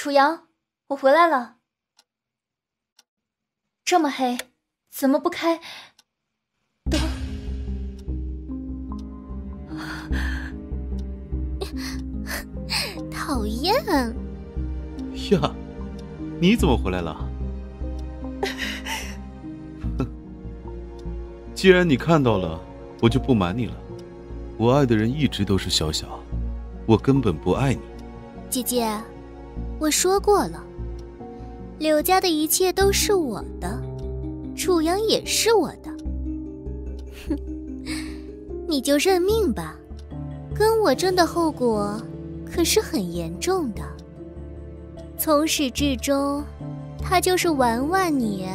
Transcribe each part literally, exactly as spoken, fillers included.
楚阳，我回来了。这么黑，怎么不开灯？ 讨厌！ 呀，你怎么回来了？既然你看到了，我就不瞒你了。我爱的人一直都是小小，我根本不爱你。 姐姐，我说过了，柳家的一切都是我的，楚阳也是我的。哼，你就认命吧，跟我争的后果可是很严重的。从始至终，他就是玩玩你。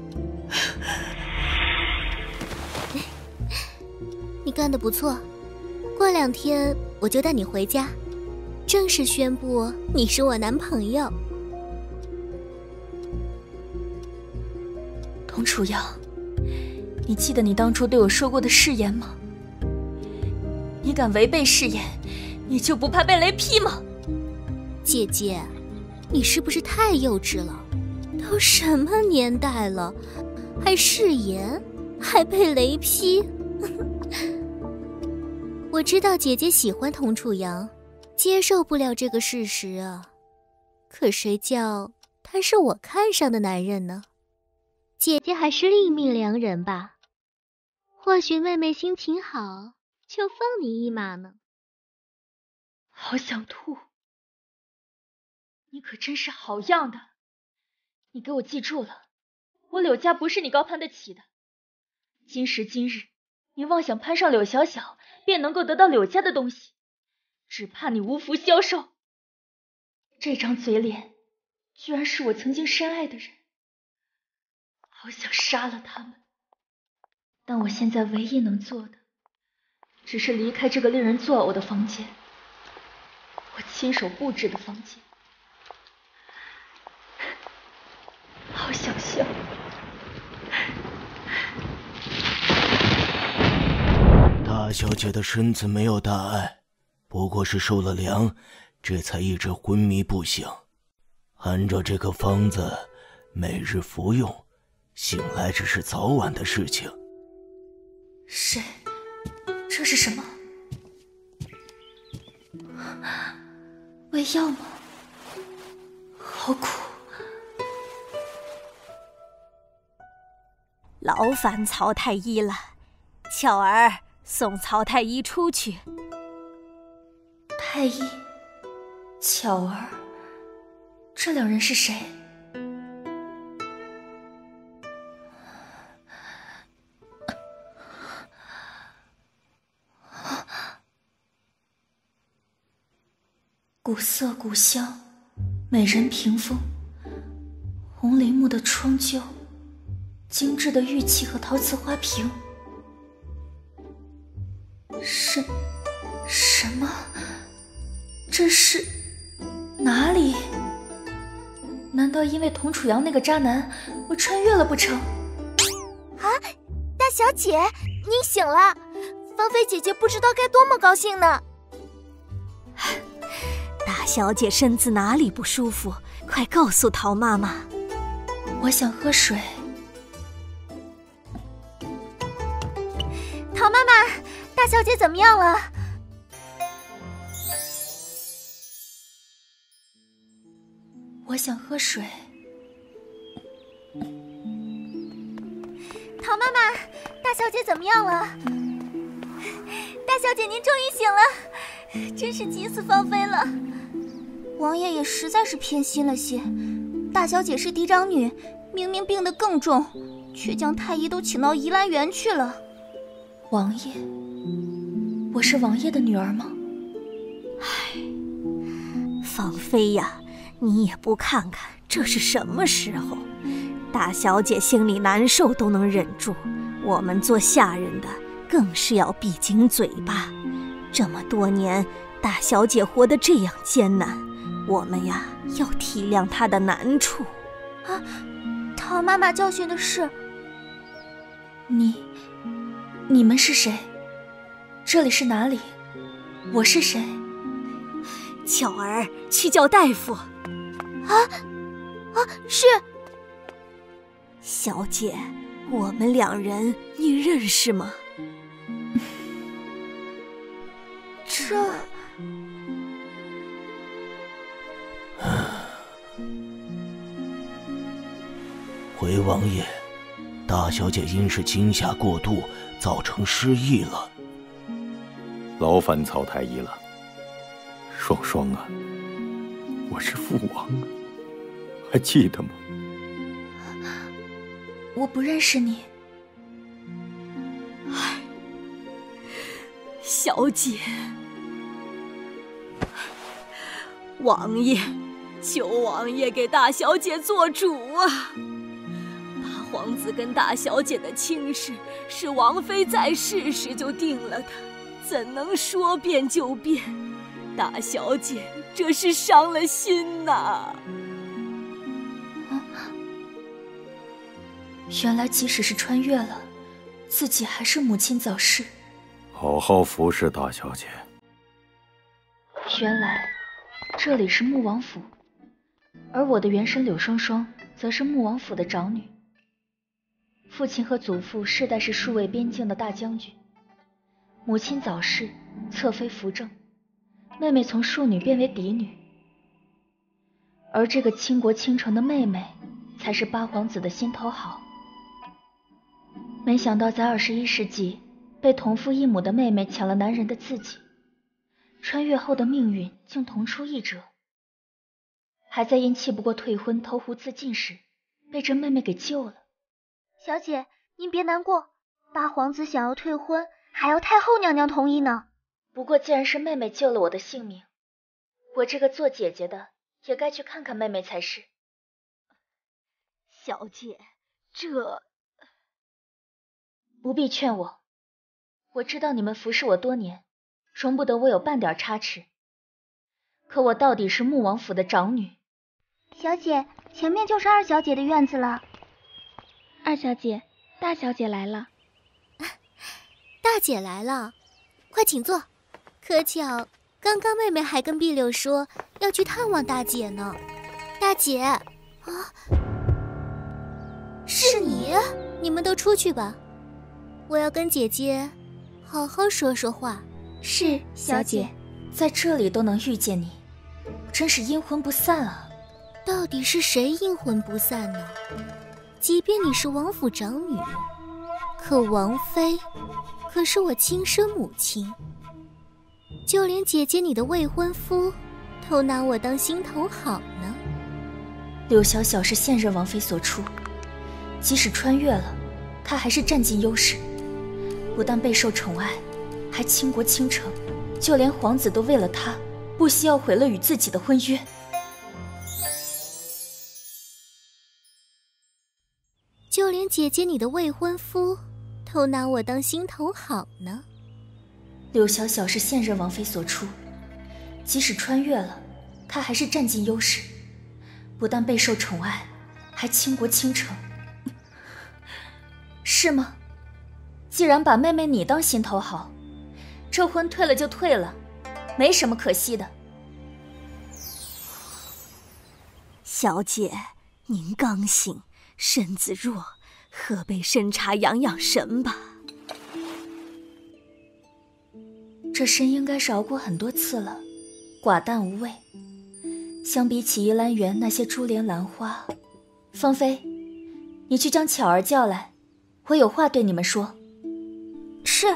你干得不错，过两天我就带你回家，正式宣布你是我男朋友。 童楚阳，你记得你当初对我说过的誓言吗？你敢违背誓言，你就不怕被雷劈吗？ 姐姐，你是不是太幼稚了？都什么年代了，还誓言，还被雷劈？我知道姐姐喜欢童楚阳，接受不了这个事实啊。可谁叫他是我看上的男人呢？姐姐还是另觅良人吧。或许妹妹心情好，就放你一马呢。 好想吐！你可真是好样的！你给我记住了，我柳家不是你高攀得起的。今时今日，你妄想攀上柳小小，便能够得到柳家的东西，只怕你无福消受。这张嘴脸，居然是我曾经深爱的人，好想杀了他们。但我现在唯一能做的，只是离开这个令人作呕的房间，我亲手布置的房间。好想笑。 大小姐的身子没有大碍，不过是受了凉，这才一直昏迷不醒。按照这个方子，每日服用，醒来只是早晚的事情。 谁？这是什么？胃药吗？好苦。 劳烦曹太医了，巧儿送曹太医出去。 太医，巧儿，这两人是谁？古色古香，美人屏风，红梨木的窗鹫，精致的玉器和陶瓷花瓶。什什么？这是哪里？难道因为童楚阳那个渣男，我穿越了不成？ 啊，大小姐，您醒了！芳菲姐姐不知道该多么高兴呢。 大小姐身子哪里不舒服？快告诉陶妈妈。 我想喝水。 陶妈妈，大小姐怎么样了？ 我想喝水。 陶妈妈，大小姐怎么样了？大小姐您终于醒了，真是急死芳菲了。王爷也实在是偏心了些，大小姐是嫡长女，明明病得更重，却将太医都请到怡兰园去了。 王爷，我是王爷的女儿吗？ 唉，芳菲呀，你也不看看这是什么时候？大小姐心里难受都能忍住，我们做下人的更是要闭紧嘴巴。这么多年，大小姐活得这样艰难，我们呀要体谅她的难处。 啊，陶妈妈教训的是你。你们是谁？这里是哪里？我是谁？ 巧儿，去叫大夫。 啊啊，是小姐，我们两人你认识吗？ 这回王爷，大小姐因是惊吓过度，造成失忆了。 劳烦曹太医了。双双啊，我是父王啊，还记得吗？ 我不认识你。 唉，小姐，王爷，求王爷给大小姐做主啊！大皇子跟大小姐的亲事是王妃在世时就定了的，怎能说变就变？大小姐这是伤了心呐！ 原来即使是穿越了，自己还是母亲早逝。 好好服侍大小姐。 原来这里是穆王府，而我的原身柳双双则是穆王府的长女。父亲和祖父世代是戍卫边境的大将军，母亲早逝，侧妃扶正，妹妹从庶女变为嫡女，而这个倾国倾城的妹妹才是八皇子的心头好。没想到在二十一世纪，被同父异母的妹妹抢了男人的自己，穿越后的命运竟同出一辙。还在因气不过退婚投湖自尽时，被这妹妹给救了。 小姐，您别难过，八皇子想要退婚，还要太后娘娘同意呢。 不过既然是妹妹救了我的性命，我这个做姐姐的也该去看看妹妹才是。 小姐，这不必劝我，我知道你们服侍我多年，容不得我有半点差池。可我到底是穆王府的长女。 小姐，前面就是二小姐的院子了。 二小姐，大小姐来了。 大姐来了，快请坐。可巧，刚刚妹妹还跟碧柳说要去探望大姐呢。大姐，啊，是你？你们都出去吧，我要跟姐姐好好说说话。 是，小姐，在这里都能遇见你，真是阴魂不散啊。 到底是谁阴魂不散呢？即便你是王府长女，可王妃可是我亲生母亲，就连姐姐你的未婚夫都拿我当心头好呢。 柳小小是现任王妃所出，即使穿越了，她还是占尽优势，不但备受宠爱，还倾国倾城，就连皇子都为了她不惜要毁了与自己的婚约。 就连姐姐你的未婚夫都拿我当心头好呢。 柳小小是现任王妃所出，即使穿越了，她还是占尽优势，不但备受宠爱，还倾国倾城，是吗？既然把妹妹你当心头好，这婚退了就退了，没什么可惜的。 小姐，您刚醒，身子弱，喝杯参茶养养神吧。 这参应该是熬过很多次了，寡淡无味。相比起怡兰园那些珠帘兰花，芳菲，你去将巧儿叫来，我有话对你们说。 是。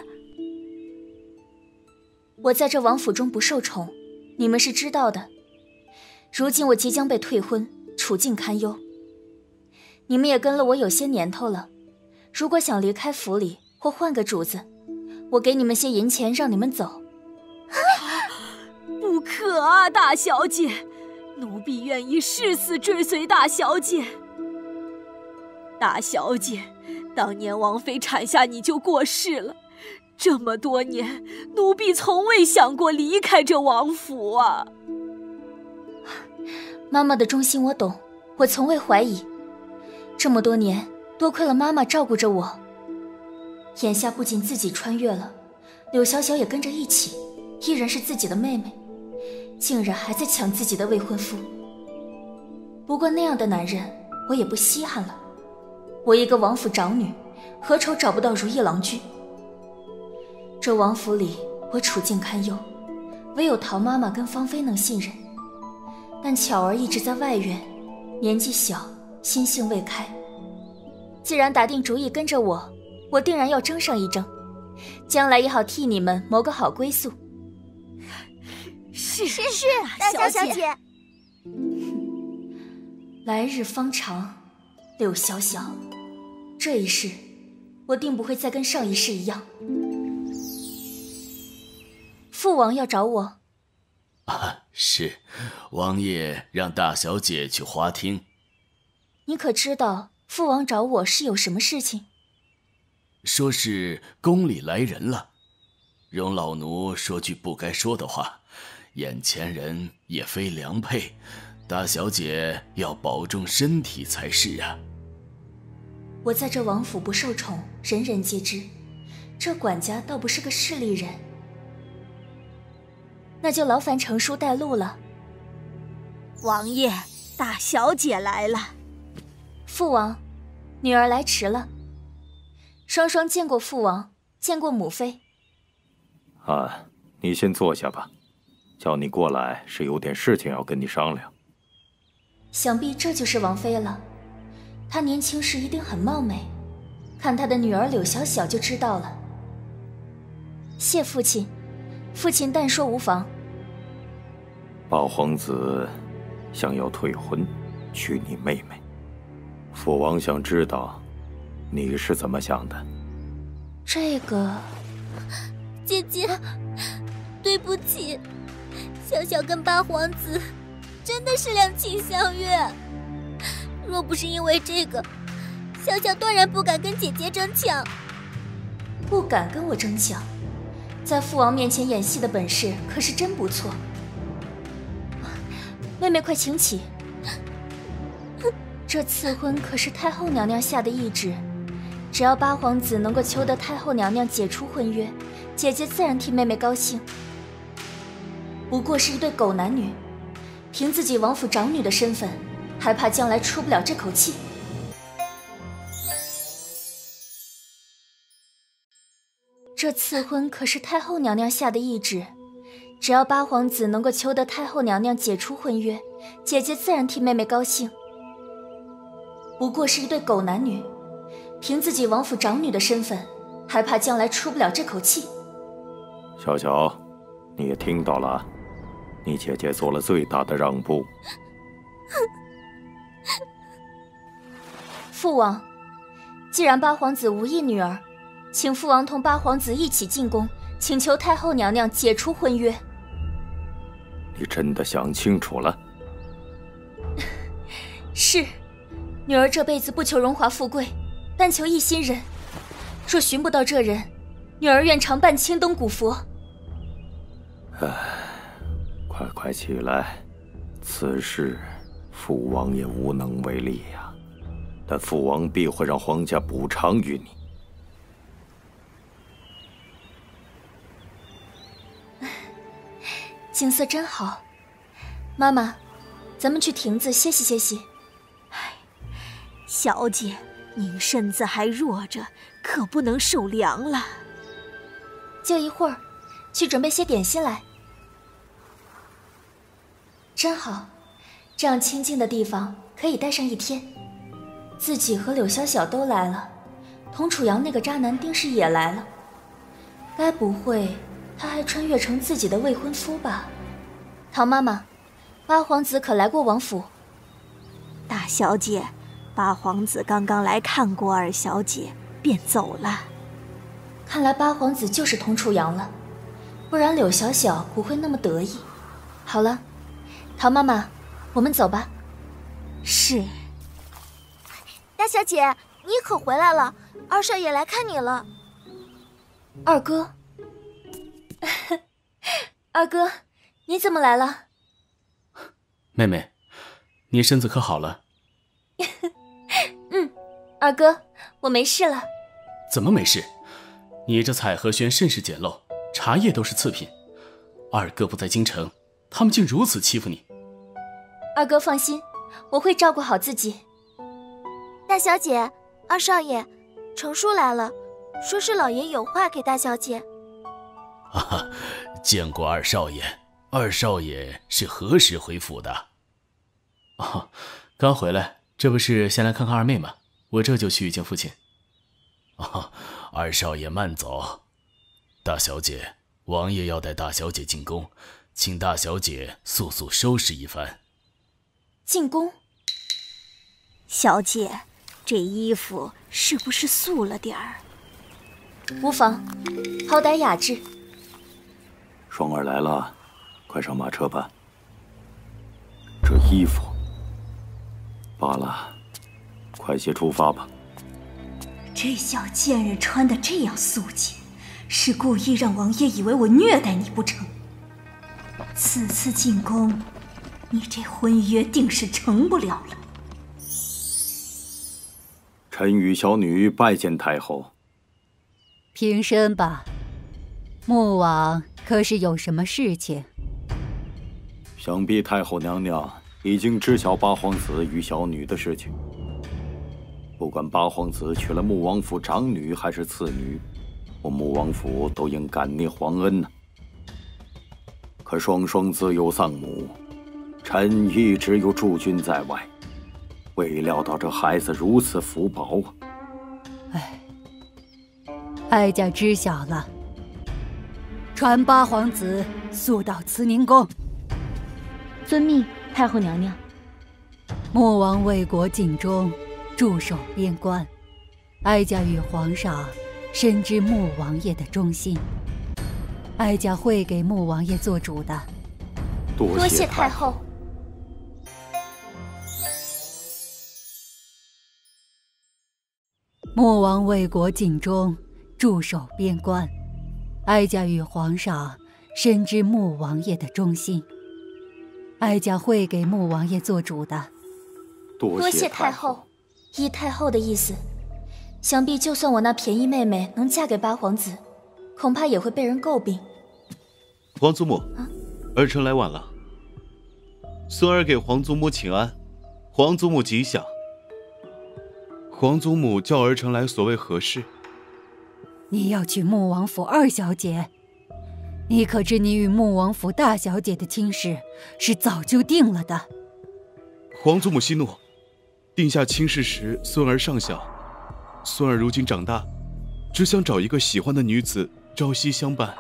我在这王府中不受宠，你们是知道的。如今我即将被退婚，处境堪忧。你们也跟了我有些年头了，如果想离开府里或换个主子，我给你们些银钱让你们走。 不可啊，大小姐，奴婢愿意誓死追随大小姐。大小姐，当年王妃产下你就过世了，这么多年，奴婢从未想过离开这王府啊。 妈妈的忠心我懂，我从未怀疑。这么多年，多亏了妈妈照顾着我。眼下不仅自己穿越了，柳小小也跟着一起，依然是自己的妹妹，竟然还在抢自己的未婚夫。 不过那样的男人我也不稀罕了。我一个王府长女，何愁找不到如意郎君？这王府里我处境堪忧，唯有陶妈妈跟芳菲能信任。但巧儿一直在外院，年纪小，心性未开。既然打定主意跟着我，我定然要争上一争，将来也好替你们谋个好归宿。 是是是， 大小姐。 来日方长，柳小小，这一世我定不会再跟上一世一样。父王要找我。 啊，是，王爷让大小姐去花厅。 你可知道父王找我是有什么事情？ 说是宫里来人了，容老奴说句不该说的话，眼前人也非良配，大小姐要保重身体才是啊。 我在这王府不受宠，人人皆知，这管家倒不是个势利人。那就劳烦程叔带路了。 王爷，大小姐来了。 父王，女儿来迟了。双双见过父王，见过母妃。 啊，你先坐下吧，叫你过来是有点事情要跟你商量。 想必这就是王妃了。她年轻时一定很貌美，看她的女儿柳小小就知道了。谢父亲，父亲但说无妨。 八皇子想要退婚，娶你妹妹。父王想知道你是怎么想的。 这个， 姐姐，对不起，小小跟八皇子真的是两情相悦。若不是因为这个，小小断然不敢跟姐姐争抢。 不敢跟我争抢，在父王面前演戏的本事可是真不错。妹妹快请起。这赐婚可是太后娘娘下的懿旨，只要八皇子能够求得太后娘娘解除婚约，姐姐自然替妹妹高兴。不过是一对狗男女，凭自己王府长女的身份，还怕将来出不了这口气。这赐婚可是太后娘娘下的懿旨，只要八皇子能够求得太后娘娘解除婚约，姐姐自然替妹妹高兴。不过是一对狗男女，凭自己王府长女的身份，还怕将来出不了这口气。 小小，你也听到了，你姐姐做了最大的让步。 父王，既然八皇子无意女儿，请父王同八皇子一起进宫，请求太后娘娘解除婚约。 你真的想清楚了？ 是，女儿这辈子不求荣华富贵，但求一心人。若寻不到这人，女儿愿常伴青灯古佛。 唉，快快起来，此事父王也无能为力呀，但父王必会让皇家补偿于你。 景色真好，妈妈，咱们去亭子歇息歇息。 唉，小姐，您身子还弱着，可不能受凉了。 就一会儿，去准备些点心来。真好，这样清静的地方可以待上一天。自己和柳小小都来了，童楚阳那个渣男定是也来了。该不会他还穿越成自己的未婚夫吧？唐妈妈，八皇子可来过王府？ 大小姐，八皇子刚刚来看过二小姐，便走了。 看来八皇子就是童楚阳了，不然柳小小不会那么得意。好了，唐妈妈，我们走吧。 是。 大小姐，你可回来了，二少爷来看你了。 二哥。二哥，你怎么来了？ 妹妹，你身子可好了？ 嗯，二哥，我没事了。 怎么没事？你这彩荷轩甚是简陋，茶叶都是次品。二哥不在京城，他们竟如此欺负你。 二哥放心， 我会照顾好自己。大小姐，二少爷，程叔来了，说是老爷有话给大小姐。 啊，见过二少爷。二少爷是何时回府的？ 哦，刚回来，这不是先来看看二妹吗？我这就去见父亲。 哦，二少爷慢走。大小姐，王爷要带大小姐进宫，请大小姐速速收拾一番。 进宫？ 小姐，这衣服是不是素了点儿？ 无妨，好歹雅致。 双儿来了，快上马车吧。这衣服罢了，快些出发吧。 这小贱人穿得这样素洁，是故意让王爷以为我虐待你不成？此次进宫，你这婚约定是成不了了。 臣与小女拜见太后。 平身吧。穆王可是有什么事情？ 想必太后娘娘已经知晓八皇子与小女的事情。不管八皇子娶了穆王府长女还是次女，我穆王府都应感念皇恩呢、啊。可双双自幼丧母，臣一直有驻军在外，未料到这孩子如此福薄啊！ 唉，哀家知晓了。传八皇子速到慈宁宫。 遵命，太后娘娘。 穆王为国尽忠，驻守边关，哀家与皇上深知穆王爷的忠心，哀家会给穆王爷做主的。 多谢太后。 穆王为国尽忠，驻守边关，哀家与皇上深知穆王爷的忠心，哀家会给穆王爷做主的。 多谢太后。依太后的意思，想必就算我那便宜妹妹能嫁给八皇子，恐怕也会被人诟病。 皇祖母， 啊、 儿臣来晚了。孙儿给皇祖母请安，皇祖母吉祥。皇祖母叫儿臣来，所谓何事？ 你要娶穆王府二小姐，你可知你与穆王府大小姐的亲事是早就定了的？ 皇祖母息怒，定下亲事时孙儿尚小，孙儿如今长大，只想找一个喜欢的女子朝夕相伴。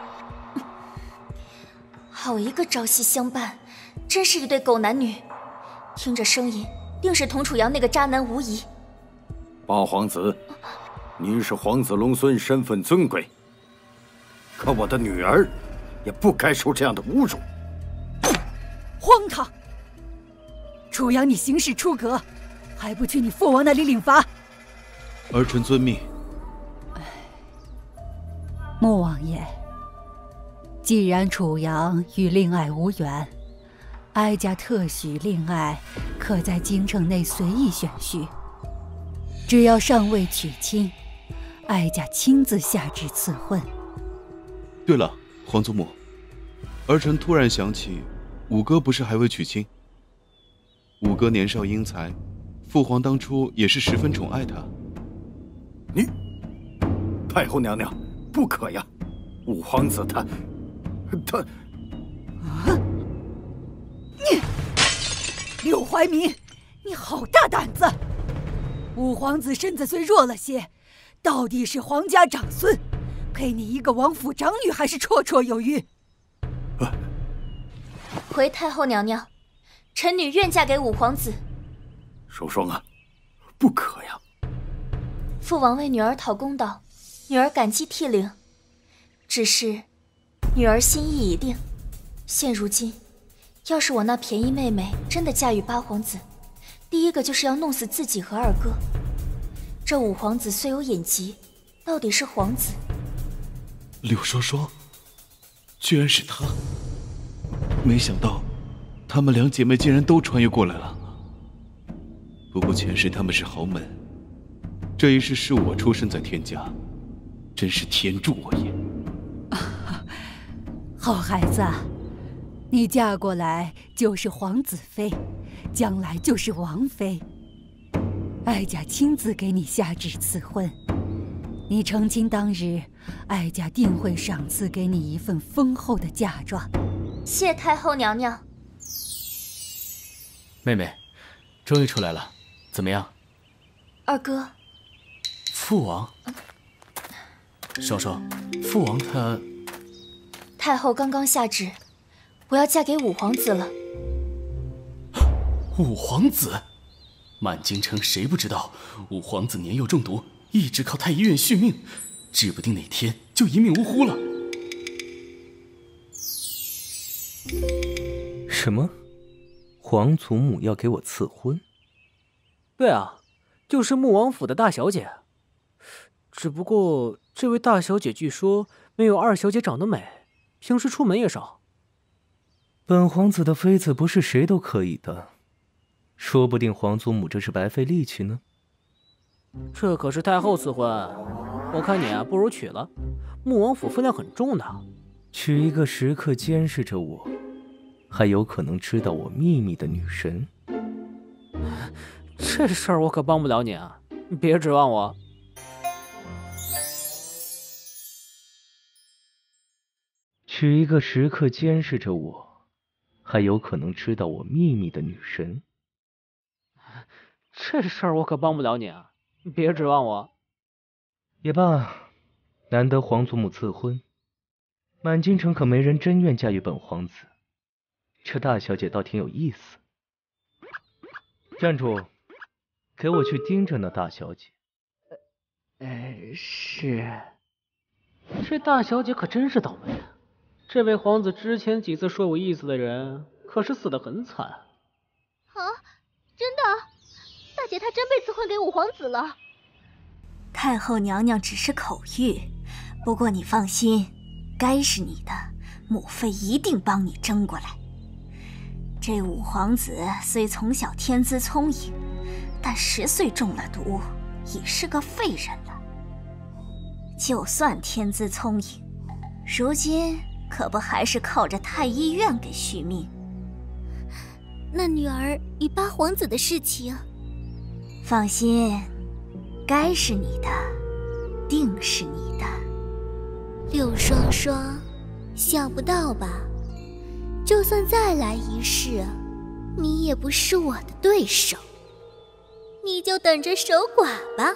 好一个朝夕相伴，真是一对狗男女，听着声音定是同楚阳那个渣男无疑。 八皇子，您是皇子龙孙，身份尊贵，可我的女儿也不该受这样的侮辱。 荒唐！楚阳，你行事出格，还不去你父王那里领罚？ 儿臣遵命。 穆王爷，既然楚阳与令爱无缘，哀家特许令爱可在京城内随意选婿，只要尚未娶亲，哀家亲自下旨赐婚。 对了，皇祖母，儿臣突然想起，五哥不是还未娶亲？五哥年少英才，父皇当初也是十分宠爱他。 你，太后娘娘，不可呀！五皇子他，他…… 啊！你，柳怀民，你好大胆子！五皇子身子虽弱了些，到底是皇家长孙，配你一个王府长女还是绰绰有余。 啊、 回太后娘娘，臣女愿嫁给五皇子。 双双啊，不可呀！ 父王为女儿讨公道，女儿感激涕零。只是，女儿心意已定。现如今，要是我那便宜妹妹真的嫁与八皇子，第一个就是要弄死自己和二哥。这五皇子虽有隐疾，到底是皇子。 柳双双，居然是她！没想到，她们两姐妹竟然都穿越过来了。不过前世她们是豪门，这一世是我出生在天家，真是天助我也。 好孩子，你嫁过来就是皇子妃， 将来就是王妃。哀家亲自给你下旨赐婚，你成亲当日，哀家定会赏赐给你一份丰厚的嫁妆。 谢太后娘娘。 妹妹，终于出来了，怎么样？ 二哥。 父王。说说，父王他…… 太后刚刚下旨，我要嫁给五皇子了。 五皇子？满京城谁不知道五皇子年幼中毒，一直靠太医院续命，指不定哪天就一命呜呼了。 什么？皇祖母要给我赐婚？ 对啊，就是穆王府的大小姐。只不过这位大小姐据说没有二小姐长得美，平时出门也少。 本皇子的妃子不是谁都可以的，说不定皇祖母这是白费力气呢。 这可是太后赐婚，我看你啊，不如娶了。穆王府分量很重的。 娶一个时刻监视着我，还有可能知道我秘密的女神。 这事儿我可帮不了你啊，你别指望我。 娶一个时刻监视着我，还有可能知道我秘密的女神。 这事儿我可帮不了你啊，你别指望我。 也罢，难得皇祖母赐婚，满京城可没人真愿嫁与本皇子。这大小姐倒挺有意思。站住，给我去盯着那大小姐。 呃，是。这大小姐可真是倒霉啊！这位皇子之前几次说有意思的人，可是死得很惨。 啊，真的？大姐她真被赐婚给五皇子了。 太后娘娘只是口谕，不过你放心，该是你的，母妃一定帮你争过来。这五皇子虽从小天资聪颖，但十岁中了毒，已是个废人了。就算天资聪颖，如今可不还是靠着太医院给续命。 那女儿与八皇子的事情， 放心，该是你的，定是你的。 柳双双，想不到吧？就算再来一世，你也不是我的对手。你就等着守寡吧。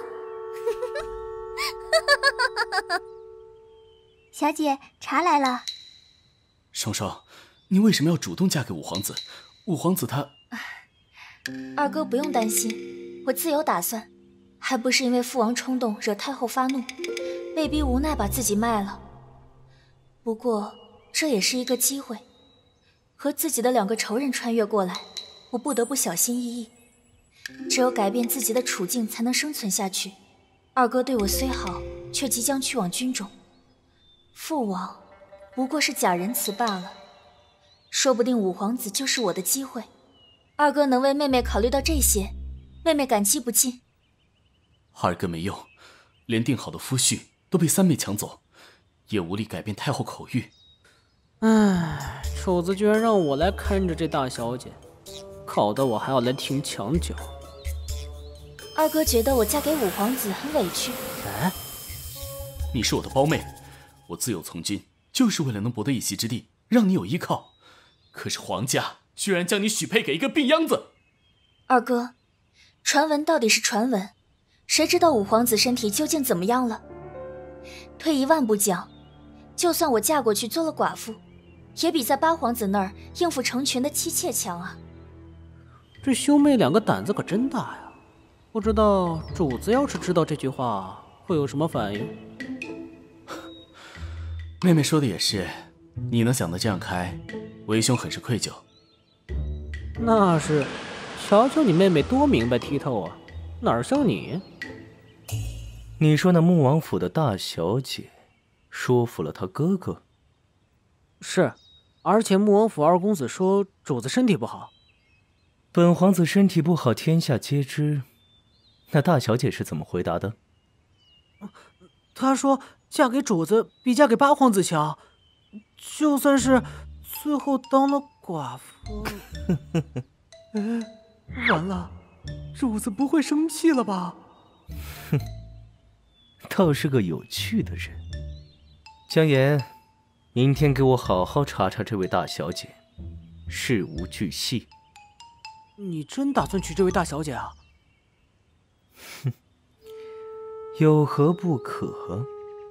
小姐，茶来了。 双双，你为什么要主动嫁给五皇子？五皇子他…… 二哥不用担心，我自有打算，还不是因为父王冲动惹太后发怒，被逼无奈把自己卖了。不过这也是一个机会，和自己的两个仇人穿越过来，我不得不小心翼翼。只有改变自己的处境，才能生存下去。二哥对我虽好，却即将去往军中，父王不过是假仁慈罢了。说不定五皇子就是我的机会。二哥能为妹妹考虑到这些，妹妹感激不尽。 二哥没用，连定好的夫婿都被三妹抢走，也无力改变太后口谕。 唉，主子居然让我来看着这大小姐，搞得我还要来听墙角。 二哥觉得我嫁给五皇子很委屈。 哎，你是我的胞妹，我自幼从军，就是为了能博得一席之地，让你有依靠。可是皇家居然将你许配给一个病秧子。 二哥，传闻到底是传闻，谁知道五皇子身体究竟怎么样了？退一万步讲，就算我嫁过去做了寡妇，也比在八皇子那儿应付成群的妻妾强啊。 这兄妹两个胆子可真大呀！不知道主子要是知道这句话会有什么反应？ 妹妹说的也是，你能想得这样开，为兄很是愧疚。 那是，瞧瞧你妹妹多明白剔透啊，哪儿像你？ 你说那穆王府的大小姐说服了他哥哥？ 是，而且穆王府二公子说主子身体不好。 本皇子身体不好，天下皆知。那大小姐是怎么回答的？ 她说嫁给主子比嫁给八皇子强，就算是最后当了寡妇。 嗯，完了，主子不会生气了吧？ 哼，倒是个有趣的人。江岩，明天给我好好查查这位大小姐，事无巨细。 你真打算娶这位大小姐啊？ 哼，有何不可？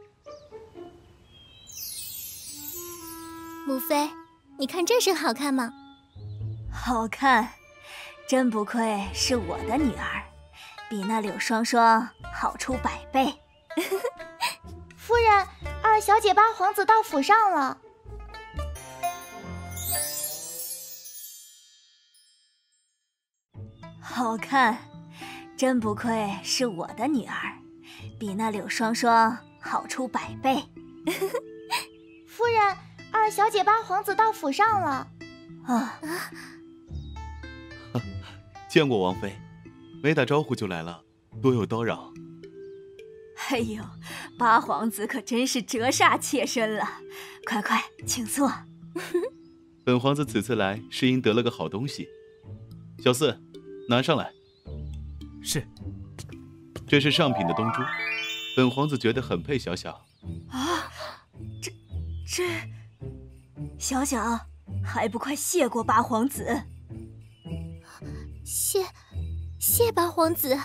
母妃，你看这身好看吗？ 好看，真不愧是我的女儿，比那柳双双好出百倍。 夫人，二小姐八皇子到府上了。 好看，真不愧是我的女儿，比那柳双双好出百倍。 夫人，二小姐八皇子到府上了。 啊！ 见过王妃，没打招呼就来了，多有叨扰。 哎呦，八皇子可真是折煞妾身了，快快请坐。 本皇子此次来是因得了个好东西，小四，拿上来。 是。 这是上品的东珠，本皇子觉得很配小小。 啊，这这，小小还不快谢过八皇子？ 谢谢八皇子。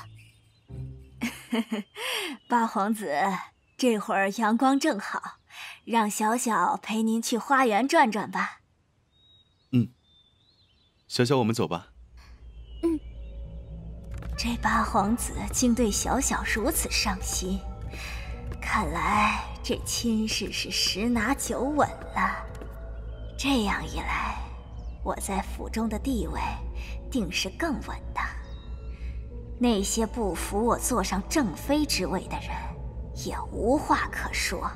八皇子，这会儿阳光正好，让小小陪您去花园转转吧。 嗯，小小，我们走吧。 嗯。 这八皇子竟对小小如此上心，看来这亲事是十拿九稳了。这样一来，我在府中的地位定是更稳的。那些不服我坐上正妃之位的人，也无话可说。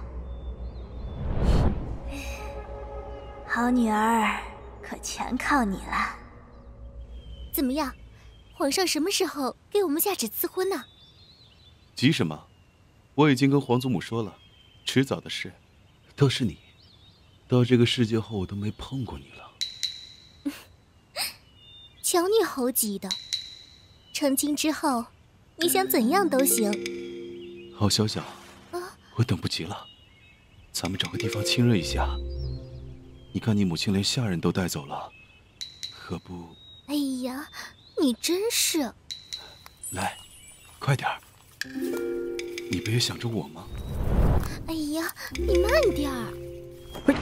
好女儿，可全靠你了。 怎么样，皇上什么时候给我们下旨赐婚呢？ 急什么？我已经跟皇祖母说了，迟早的事。倒是你，到这个世界后我都没碰过你了。 瞧你猴急的，成亲之后，你想怎样都行。 好，小小， 啊， 我等不及了，咱们找个地方亲热一下。你看你母亲连下人都带走了，何不…… 哎呀，你真是…… 来，快点儿！你不也想着我吗？ 哎呀，你慢点儿！ 嘿，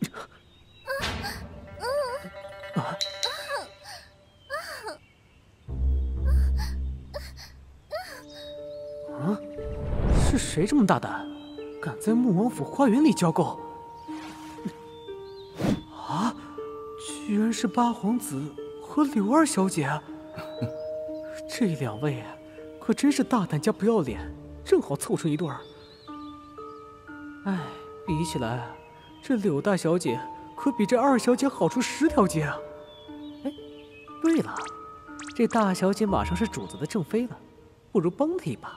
啊啊！啊！是谁这么大胆，敢在穆王府花园里交媾？啊！居然是八皇子和柳二小姐啊！这两位可真是大胆加不要脸，正好凑成一对儿。哎，比起来，这柳大小姐可比这二小姐好出十条街啊！哎，对了，这大小姐马上是主子的正妃了，不如帮她一把。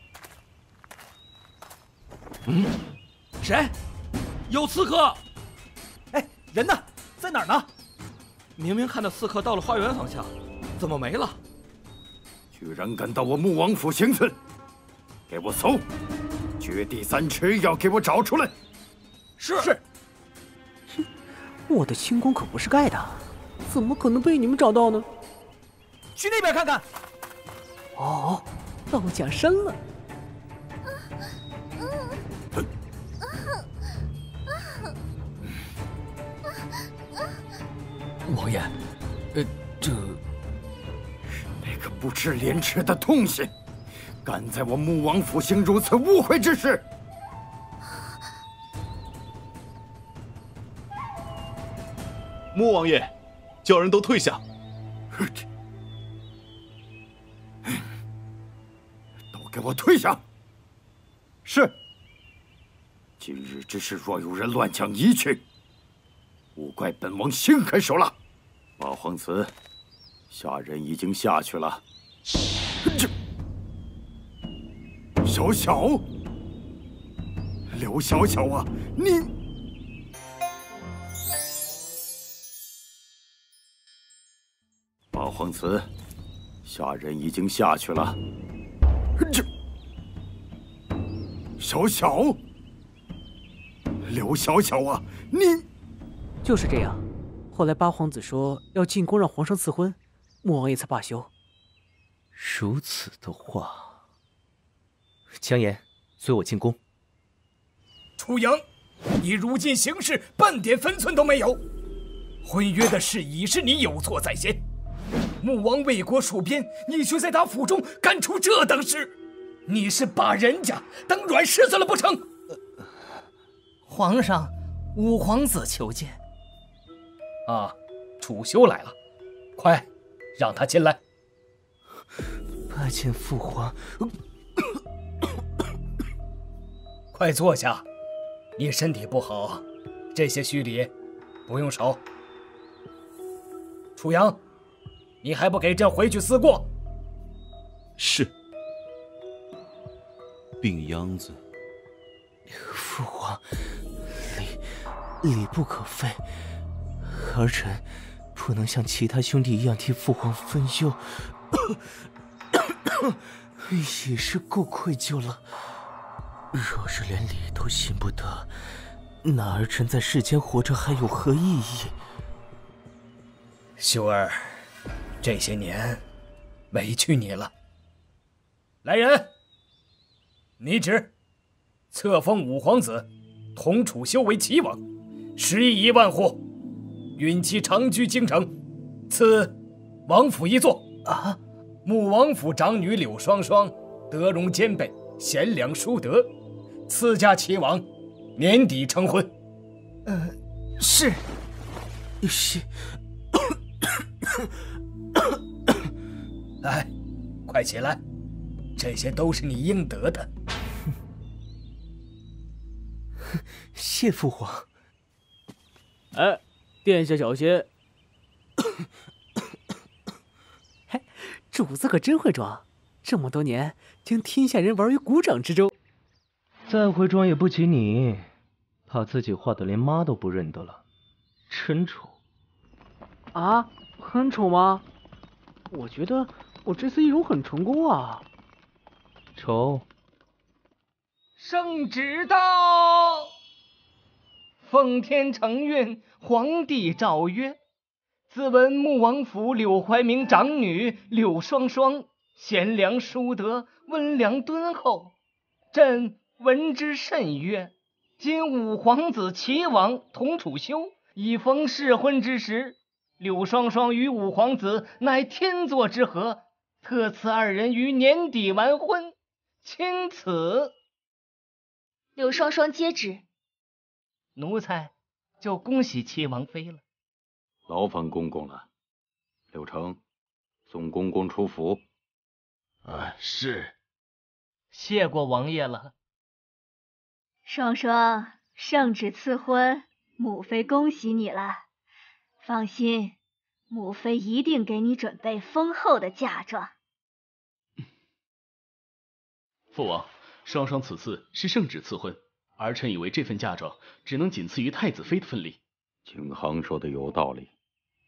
嗯，谁？有刺客！哎，人呢？在哪儿呢？明明看到刺客到了花园方向，怎么没了？ 居然敢到我穆王府行刺！给我搜，掘地三尺，要给我找出来！ 是是。 哼，我的轻功可不是盖的，怎么可能被你们找到呢？ 去那边看看。 哦，到假山了。 王爷，呃，这那个不知廉耻的东西，敢在我穆王府行如此污秽之事！ 穆王爷，叫人都退下！ 都给我退下！是。今日之事，若有人乱将移去，勿怪本王心狠手辣。八皇子，下人已经下去了。这小小，刘小小啊，你！八皇子，下人已经下去了。这小小，刘小小啊，你就是这样。后来八皇子说要进宫让皇上赐婚，穆王爷才罢休。 如此的话，将言随我进宫。 楚阳，你如今行事半点分寸都没有，婚约的事已是你有错在先。穆王为国戍边，你却在他府中干出这等事，你是把人家当软柿子了不成？ 呃、皇上，五皇子求见。 啊，楚修来了，快让他进来。 拜见父皇。 快坐下，你身体不好，这些虚礼不用收。楚阳，你还不给朕回去思过？ 是。病秧子。 父皇，礼礼不可废。儿臣不能像其他兄弟一样替父皇分忧，已是够愧疚了。若是连礼都信不得，那儿臣在世间活着还有何意义？ 修儿，这些年委屈你了。来人，拟旨，册封五皇子同楚修为齐王，食邑一万户。允其长居京城，赐王府一座。啊！穆王府长女柳双双，德容兼备，贤良淑德，赐嫁齐王，年底成婚。 呃，是。 是。 来，快起来，这些都是你应得的。 谢父皇。 哎。殿下小心！嘿，主子可真会装，这么多年将天下人玩于股掌之中。 再会装也不及你，怕自己画的连妈都不认得了，真丑。 啊，很丑吗？我觉得我这次易容很成功啊。 丑。 圣旨到！奉天承运，皇帝诏曰：自闻穆王府柳怀明长女柳双双贤良淑德，温良敦厚，朕闻之甚悦。今五皇子齐王同楚修已逢适婚之时，柳双双与五皇子乃天作之合，特赐二人于年底完婚，钦此。 柳双双接旨。 奴才就恭喜齐王妃了。 劳烦公公了。柳成，送公公出府。 啊，是。 谢过王爷了。 双双，圣旨赐婚，母妃恭喜你了。放心，母妃一定给你准备丰厚的嫁妆。 父王，双双此次是圣旨赐婚。儿臣以为这份嫁妆只能仅次于太子妃的份例。 景行说的有道理。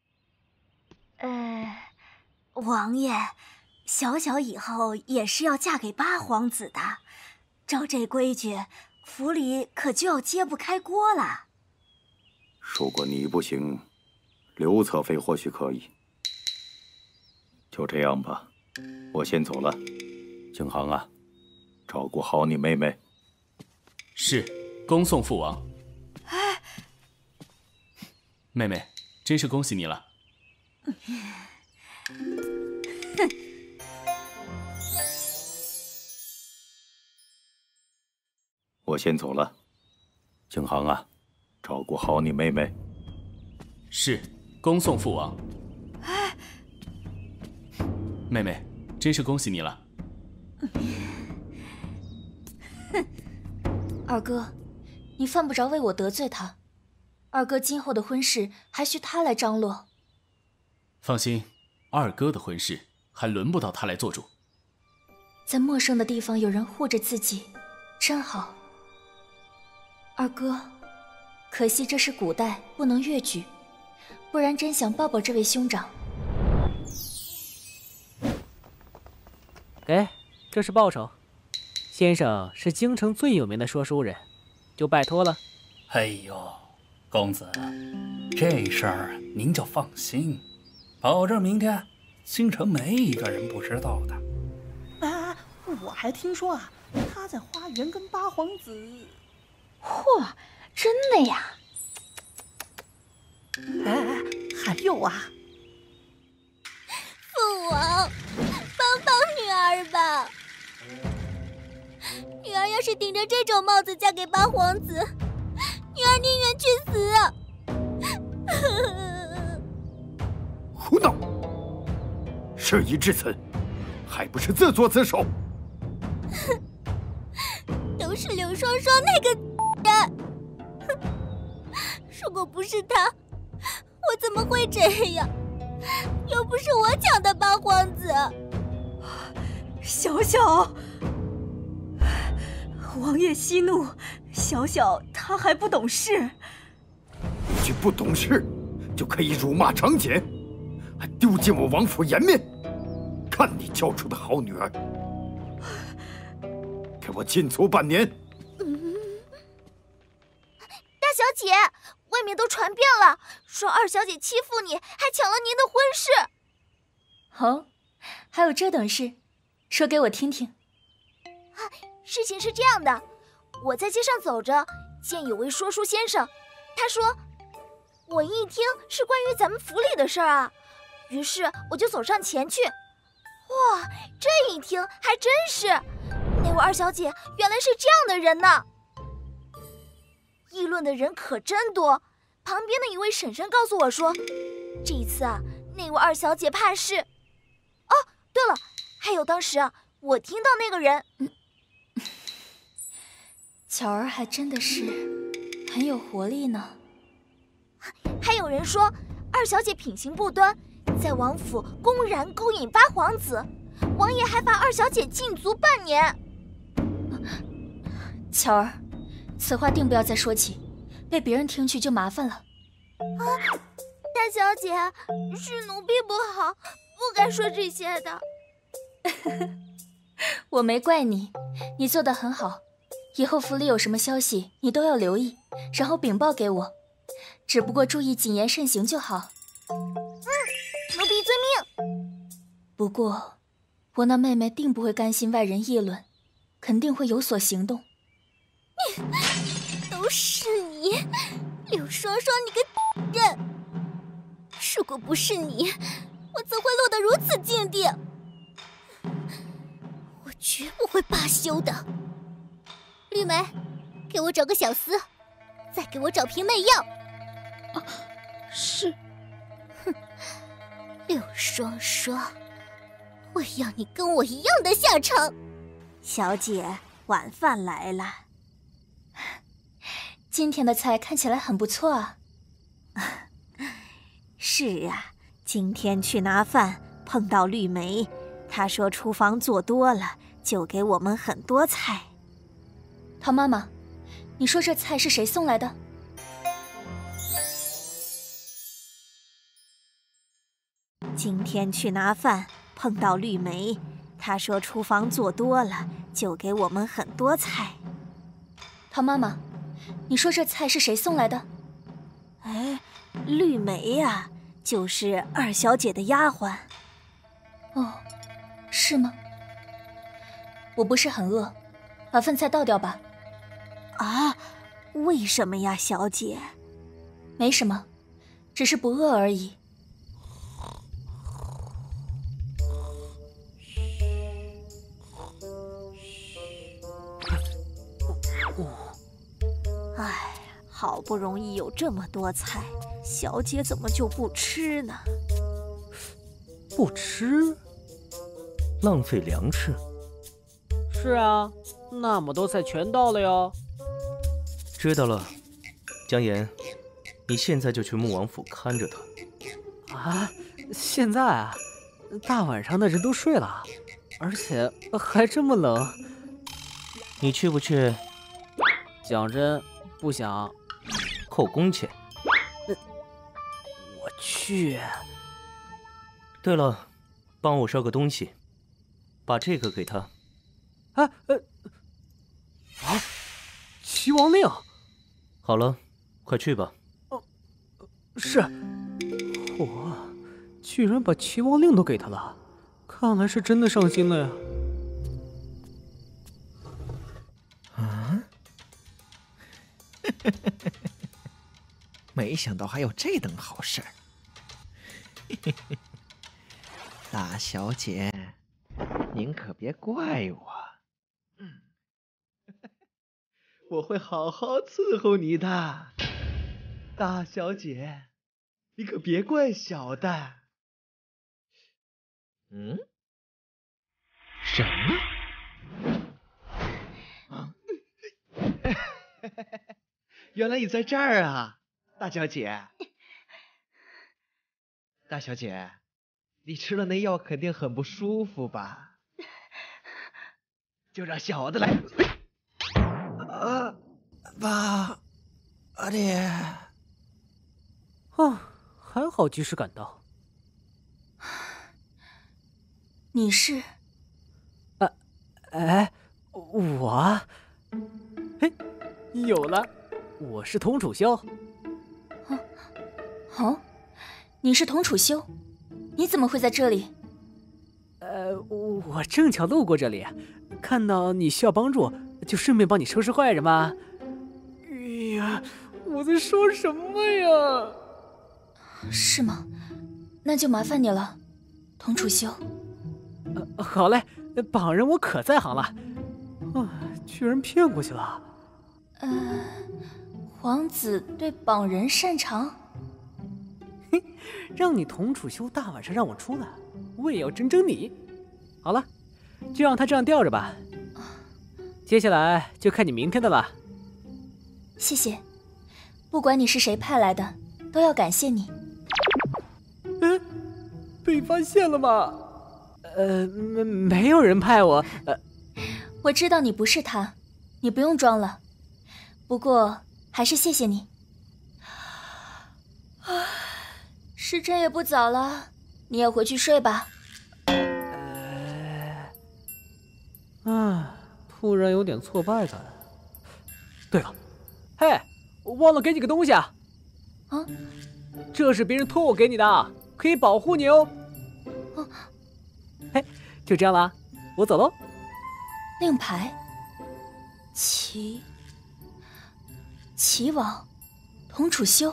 呃，王爷，小小以后也是要嫁给八皇子的，照这规矩，府里可就要揭不开锅了。 如果你不行，刘侧妃或许可以。就这样吧，我先走了。景行啊，照顾好你妹妹。 是，恭送父王。 哎， 妹妹，真是恭喜你了。 哼， 我先走了。景行啊，照顾好你妹妹。 是，恭送父王。 哎， 妹妹，真是恭喜你了。 哼，二哥，你犯不着为我得罪他。二哥今后的婚事还需他来张罗。 放心，二哥的婚事还轮不到他来做主。 在陌生的地方有人护着自己，真好。二哥，可惜这是古代，不能越矩，不然真想抱抱这位兄长。 给，这是报酬。先生是京城最有名的说书人，就拜托了。 哎呦，公子，这事儿您就放心，保证明天京城没一个人不知道的。 啊，我还听说啊，他在花园跟八皇子…… 嚯，真的呀！ 哎哎，还有啊， 父王，帮帮女儿吧！女儿要是顶着这种帽子嫁给八皇子，女儿宁愿去死。 胡闹！事已至此，还不是自作自受？ 都是柳双双那个人，如果不是他，我怎么会这样？又不是我抢的八皇子。 小小，王爷息怒，小小他还不懂事。 一句不懂事，就可以辱骂长姐，还丢尽我王府颜面。看你教出的好女儿，给我禁足半年。 嗯，大小姐，外面都传遍了，说二小姐欺负你，还抢了您的婚事。 哦，还有这等事，说给我听听。 啊，事情是这样的，我在街上走着，见有位说书先生，他说，我一听是关于咱们府里的事儿啊，于是我就走上前去。哇，这一听还真是，那位二小姐原来是这样的人呢。议论的人可真多，旁边的一位婶婶告诉我说，这一次啊，那位二小姐怕是……哦，对了，还有当时啊，我听到那个人……嗯， 巧儿还真的是很有活力呢。 还有人说，二小姐品行不端，在王府公然勾引八皇子，王爷还罚二小姐禁足半年。 巧儿，此话定不要再说起，被别人听去就麻烦了。 啊，大小姐，是奴婢不好，不该说这些的。 我没怪你，你做得很好，以后府里有什么消息你都要留意，然后禀报给我，只不过注意谨言慎行就好。 嗯，奴婢遵命。 不过我那妹妹定不会甘心外人议论，肯定会有所行动。 都是你，柳双双，你个人！如果不是你，我怎会落得如此境地？我绝不会罢休的。绿梅，给我找个小厮，再给我找瓶媚药。 啊，是。 哼，柳双双，我要你跟我一样的下场。 小姐，晚饭来了。 今天的菜看起来很不错啊。 是啊，今天去拿饭碰到绿梅，她说厨房做多了，就给我们很多菜。 陶妈妈，你说这菜是谁送来的？ 今天去拿饭碰到绿梅，她说厨房做多了，就给我们很多菜。 陶妈妈，你说这菜是谁送来的？ 哎，绿梅呀、啊，就是二小姐的丫鬟。 哦，是吗？我不是很饿，把饭菜倒掉吧。 啊，为什么呀，小姐？ 没什么，只是不饿而已。 哎，好不容易有这么多菜，小姐怎么就不吃呢？ 不吃？浪费粮食？ 是啊，那么多菜全到了哟。 知道了，江岩，你现在就去穆王府看着他。 啊，现在啊，大晚上的人都睡了，而且还这么冷。 你去不去？ 讲真，不想。 扣工钱。 我去。 对了，帮我捎个东西。 把这个给他。 啊呃啊！齐王令。 好了，快去吧。 哦，是。我居然把齐王令都给他了，看来是真的上心了呀。 啊！没想到还有这等好事儿。大小姐，您可别怪我，嗯，我会好好伺候你的。大小姐，你可别怪小的。嗯？什么？啊！原来你在这儿啊，大小姐。大小姐，你吃了那药肯定很不舒服吧？就让小的来。啊，爸，阿爹。 啊，还好及时赶到。 你是？ 啊，哎，我，嘿，有了，我是童楚修。 啊，哦。你是童楚修，你怎么会在这里？ 呃，我正巧路过这里，看到你需要帮助，就顺便帮你收拾坏人嘛。哎呀，我在说什么呀？ 是吗？那就麻烦你了，童楚修。 呃，好嘞，绑人我可在行了。啊，居然骗过去了。 呃，皇子对绑人擅长。 嘿，让你童楚修大晚上让我出来，我也要整整你。好了，就让他这样吊着吧。接下来就看你明天的了。 谢谢，不管你是谁派来的，都要感谢你。 嗯，被发现了吗？呃，没没有人派我。呃， 我知道你不是他，你不用装了。不过还是谢谢你。啊。时辰也不早了，你也回去睡吧。 呃，啊，突然有点挫败感。对了，嘿，我忘了给你个东西啊！ 啊， 这是别人托我给你的，可以保护你哦。 哦， 嘿，就这样啦，我走喽。 令牌，齐，齐王，童楚修。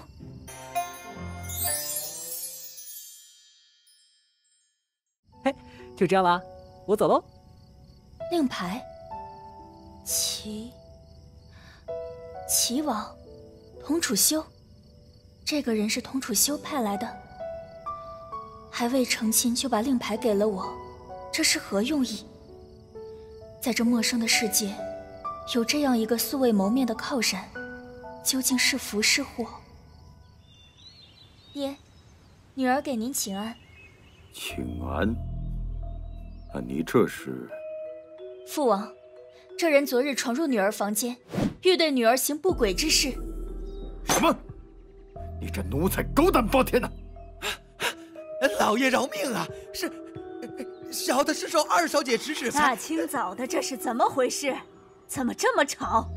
就这样啦，我走喽。 令牌，齐，齐王，童楚修，这个人是童楚修派来的，还未成亲就把令牌给了我，这是何用意？在这陌生的世界，有这样一个素未谋面的靠山，究竟是福是祸？爹，女儿给您请安。 请安。那你这是？ 父王，这人昨日闯入女儿房间，欲对女儿行不轨之事。 什么？你这奴才狗胆包天呐！ 老爷饶命啊！是小的是受二小姐指使。 大清早的，这是怎么回事？怎么这么吵？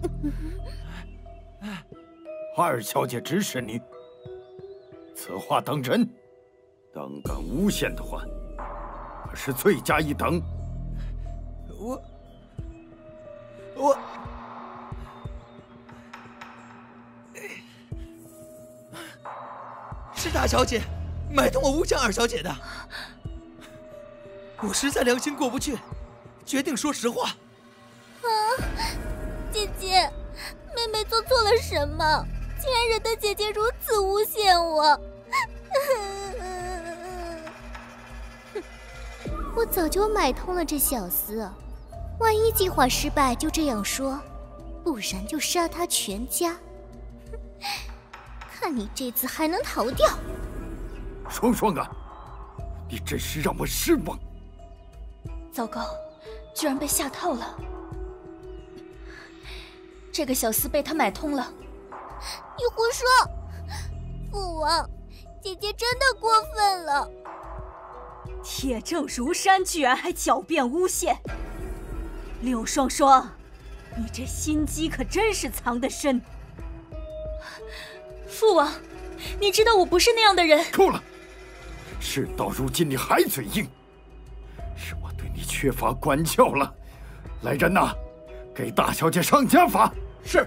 二小姐指使你，此话当真？胆敢诬陷的话，可是罪加一等。 我我是大小姐买通我诬陷二小姐的，我实在良心过不去，决定说实话。 啊，姐姐，妹妹做错了什么？竟然惹得姐姐如此诬陷我！我早就买通了这小厮，万一计划失败就这样说，不然就杀他全家。看你这次还能逃掉！ 双双啊，你真是让我失望。 糟糕，居然被下套了。这个小厮被他买通了。 你胡说！父王，姐姐真的过分了。 铁证如山，居然还狡辩诬陷。柳双双，你这心机可真是藏得深。 父王，你知道我不是那样的人。 够了！事到如今你还嘴硬，是我对你缺乏管教了。来人呐，给大小姐上家法。 是。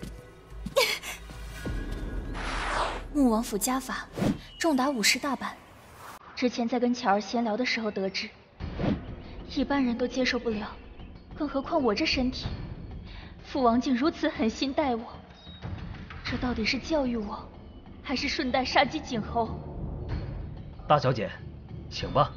穆王府家法，重达五十大板。之前在跟巧儿闲聊的时候得知，一般人都接受不了，更何况我这身体。父王竟如此狠心待我，这到底是教育我，还是顺带杀鸡儆猴？ 大小姐，请吧。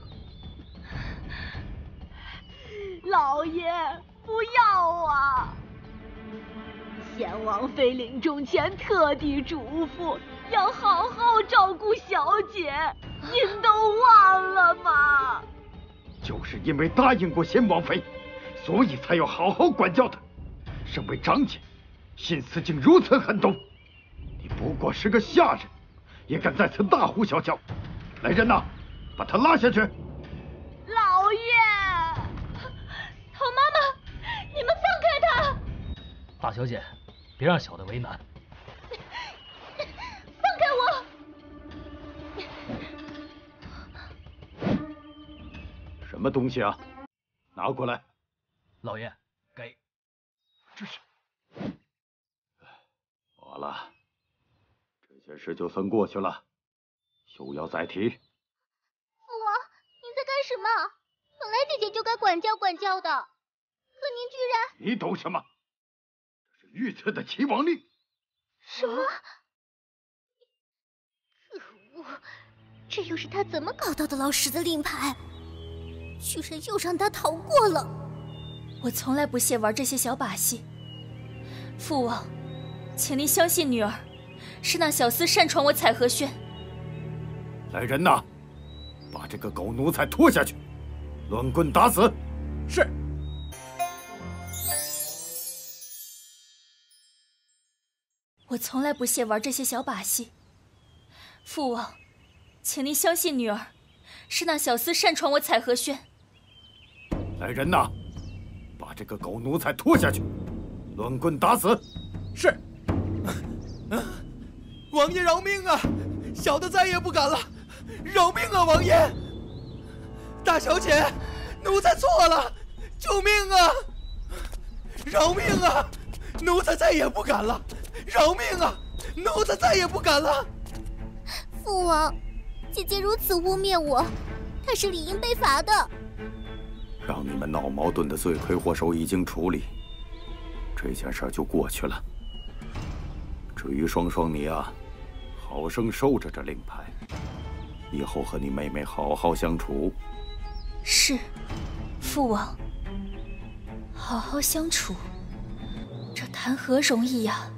老爷，不要啊！贤王妃临终前特地嘱咐，要好好照顾小姐，您都忘了吗？ 就是因为答应过贤王妃，所以才要好好管教她。身为长姐，心思竟如此狠毒，你不过是个下人，也敢在此大呼小叫！来人呐，把她拉下去！ 老爷， 好妈妈，你们放开她！ 大小姐，别让小的为难。 放开我！ 什么东西啊？拿过来。 老爷，给。 这是。好了，这件事就算过去了，休要再提。 父王，您在干什么？本来姐姐就该管教管教的，可您居然…… 你懂什么？这是御赐的齐王令。 什么？可恶！这又是他怎么搞到的老十的令牌？居然又让他逃过了！ 我从来不屑玩这些小把戏。父王，请您相信女儿，是那小厮擅闯我彩荷轩。 来人呐，把这个狗奴才拖下去，乱棍打死。 是。 我从来不屑玩这些小把戏。父王，请您相信女儿，是那小厮擅闯我彩荷轩。 来人呐，把这个狗奴才拖下去，乱棍打死。 是。王爷饶命啊！小的再也不敢了，饶命啊，王爷！大小姐，奴才错了，救命啊！饶命啊！奴才再也不敢了，饶命啊！奴才再也不敢了。 父王，姐姐如此污蔑我，她是理应被罚的。 让你们闹矛盾的罪魁祸首已经处理，这件事就过去了。至于双双你啊，好生收着这令牌，以后和你妹妹好好相处。 是，父王。好好相处，这谈何容易呀！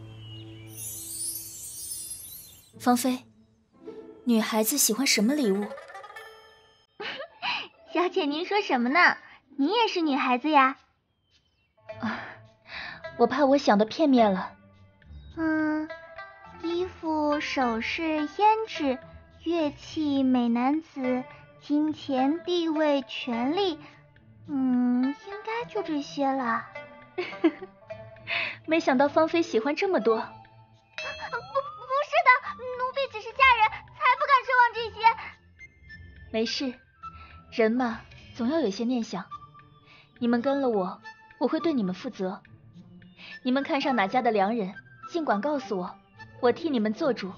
芳菲，女孩子喜欢什么礼物？ 小姐，您说什么呢？你也是女孩子呀。 啊，我怕我想的片面了。 嗯，衣服、首饰、胭脂、乐器、美男子、金钱、地位、权力，嗯，应该就这些了。 没想到芳菲喜欢这么多。 不，不是的，奴婢只是下人，才不敢奢望这些。 没事，人嘛，总要有些念想。你们跟了我，我会对你们负责。你们看上哪家的良人，尽管告诉我，我替你们做主。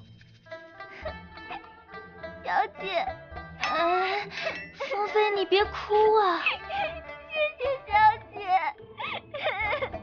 小姐， 哎，芳菲，你别哭啊！ 谢谢小姐。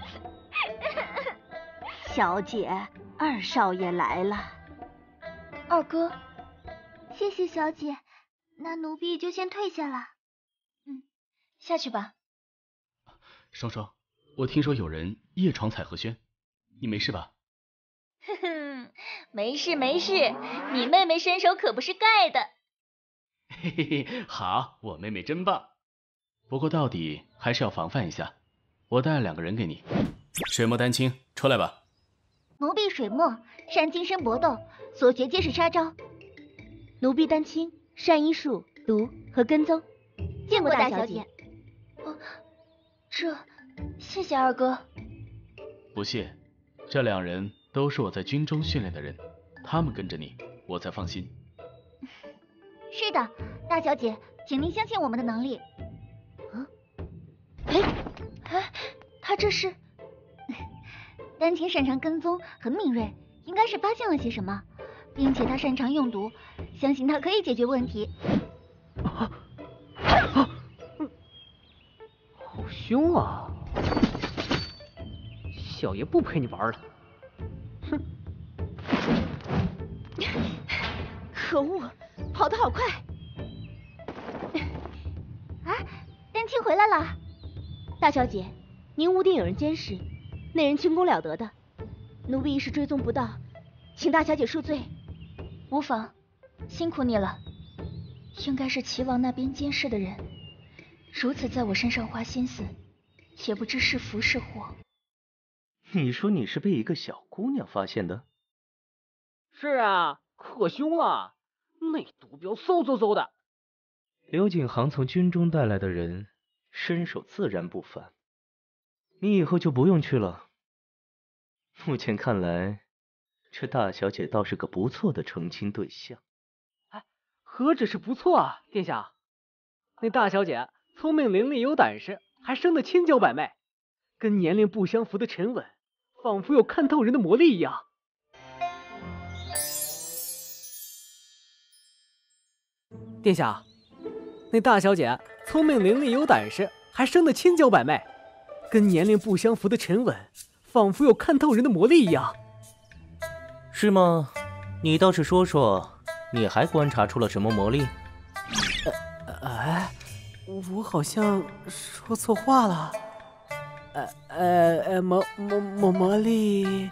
小姐，二少爷来了。 二哥， 谢谢小姐，那奴婢就先退下了。 嗯，下去吧。 双双，我听说有人夜闯彩荷轩，你没事吧？ 哼哼，没事没事，你妹妹身手可不是盖的。 嘿嘿嘿，好，我妹妹真棒。不过到底还是要防范一下，我带了两个人给你。水墨丹青，出来吧。 奴婢水墨，善近身搏斗，所学皆是杀招。 奴婢丹青，善医术， 毒和跟踪。见过大小姐。哦，这，谢谢二哥。 不谢，这两人都是我在军中训练的人，他们跟着你，我才放心。 是的，大小姐，请您相信我们的能力。嗯，哎，哎，他这是？丹青擅长跟踪，很敏锐，应该是发现了些什么，并且他擅长用毒，相信他可以解决问题。 啊啊嗯、好凶啊！小爷不陪你玩了。哼！ 可恶，跑得好快！啊，丹青回来了。大小姐，您屋顶有人监视，那人轻功了得的，奴婢一时追踪不到，请大小姐恕罪。无妨，辛苦你了。应该是齐王那边监视的人，如此在我身上花心思，也不知是福是祸。 你说你是被一个小姑娘发现的？ 是啊，可凶了，那毒镖嗖嗖嗖的。 刘景行从军中带来的人，身手自然不凡，你以后就不用去了。目前看来，这大小姐倒是个不错的成亲对象。 哎，何止是不错啊，殿下，那大小姐聪明伶俐有胆识，还生得千娇百媚，跟年龄不相符的沉稳，仿佛有看透人的魔力一样。殿下，那大小姐聪明伶俐有胆识，还生得千娇百媚，跟年龄不相符的沉稳，仿佛有看透人的魔力一样。 是吗？你倒是说说，你还观察出了什么魔力？ 呃，哎，我好像说错话了。呃呃呃，魔魔魔魔力，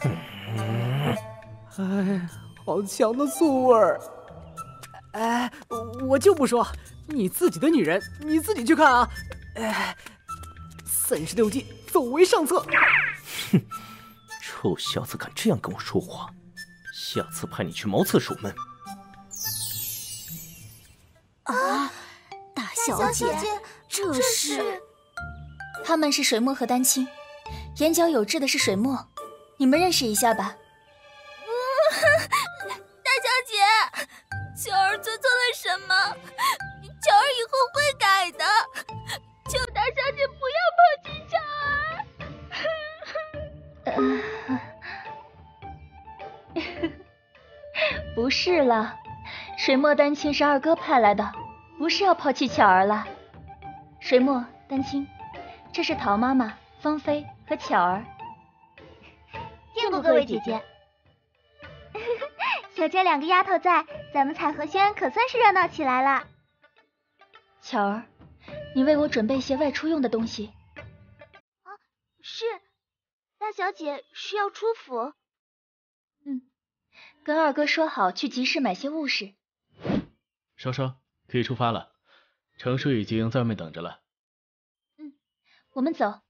哎，好强的醋味儿。哎，我就不说，你自己的女人，你自己去看啊！哎，三十六计，走为上策。 哼，臭小子敢这样跟我说话，下次派你去茅厕守门。 啊，大小姐，这是？ 他们是水墨和丹青，眼角有痣的是水墨，你们认识一下吧。 大小姐，秋儿做错了什么？秋儿以后会改的，求大小姐不要抛弃秋儿。不是了，水墨丹青是二哥派来的，不是要抛弃巧儿了。水墨丹青，这是陶妈妈、芳菲和巧儿。 见过各位姐姐。 有这两个丫头在，咱们彩荷轩可算是热闹起来了。巧儿，你为我准备些外出用的东西。 啊，是，大小姐需要出府。 嗯，跟二哥说好去集市买些物事。 双双，可以出发了，程叔已经在外面等着了。 嗯，我们走。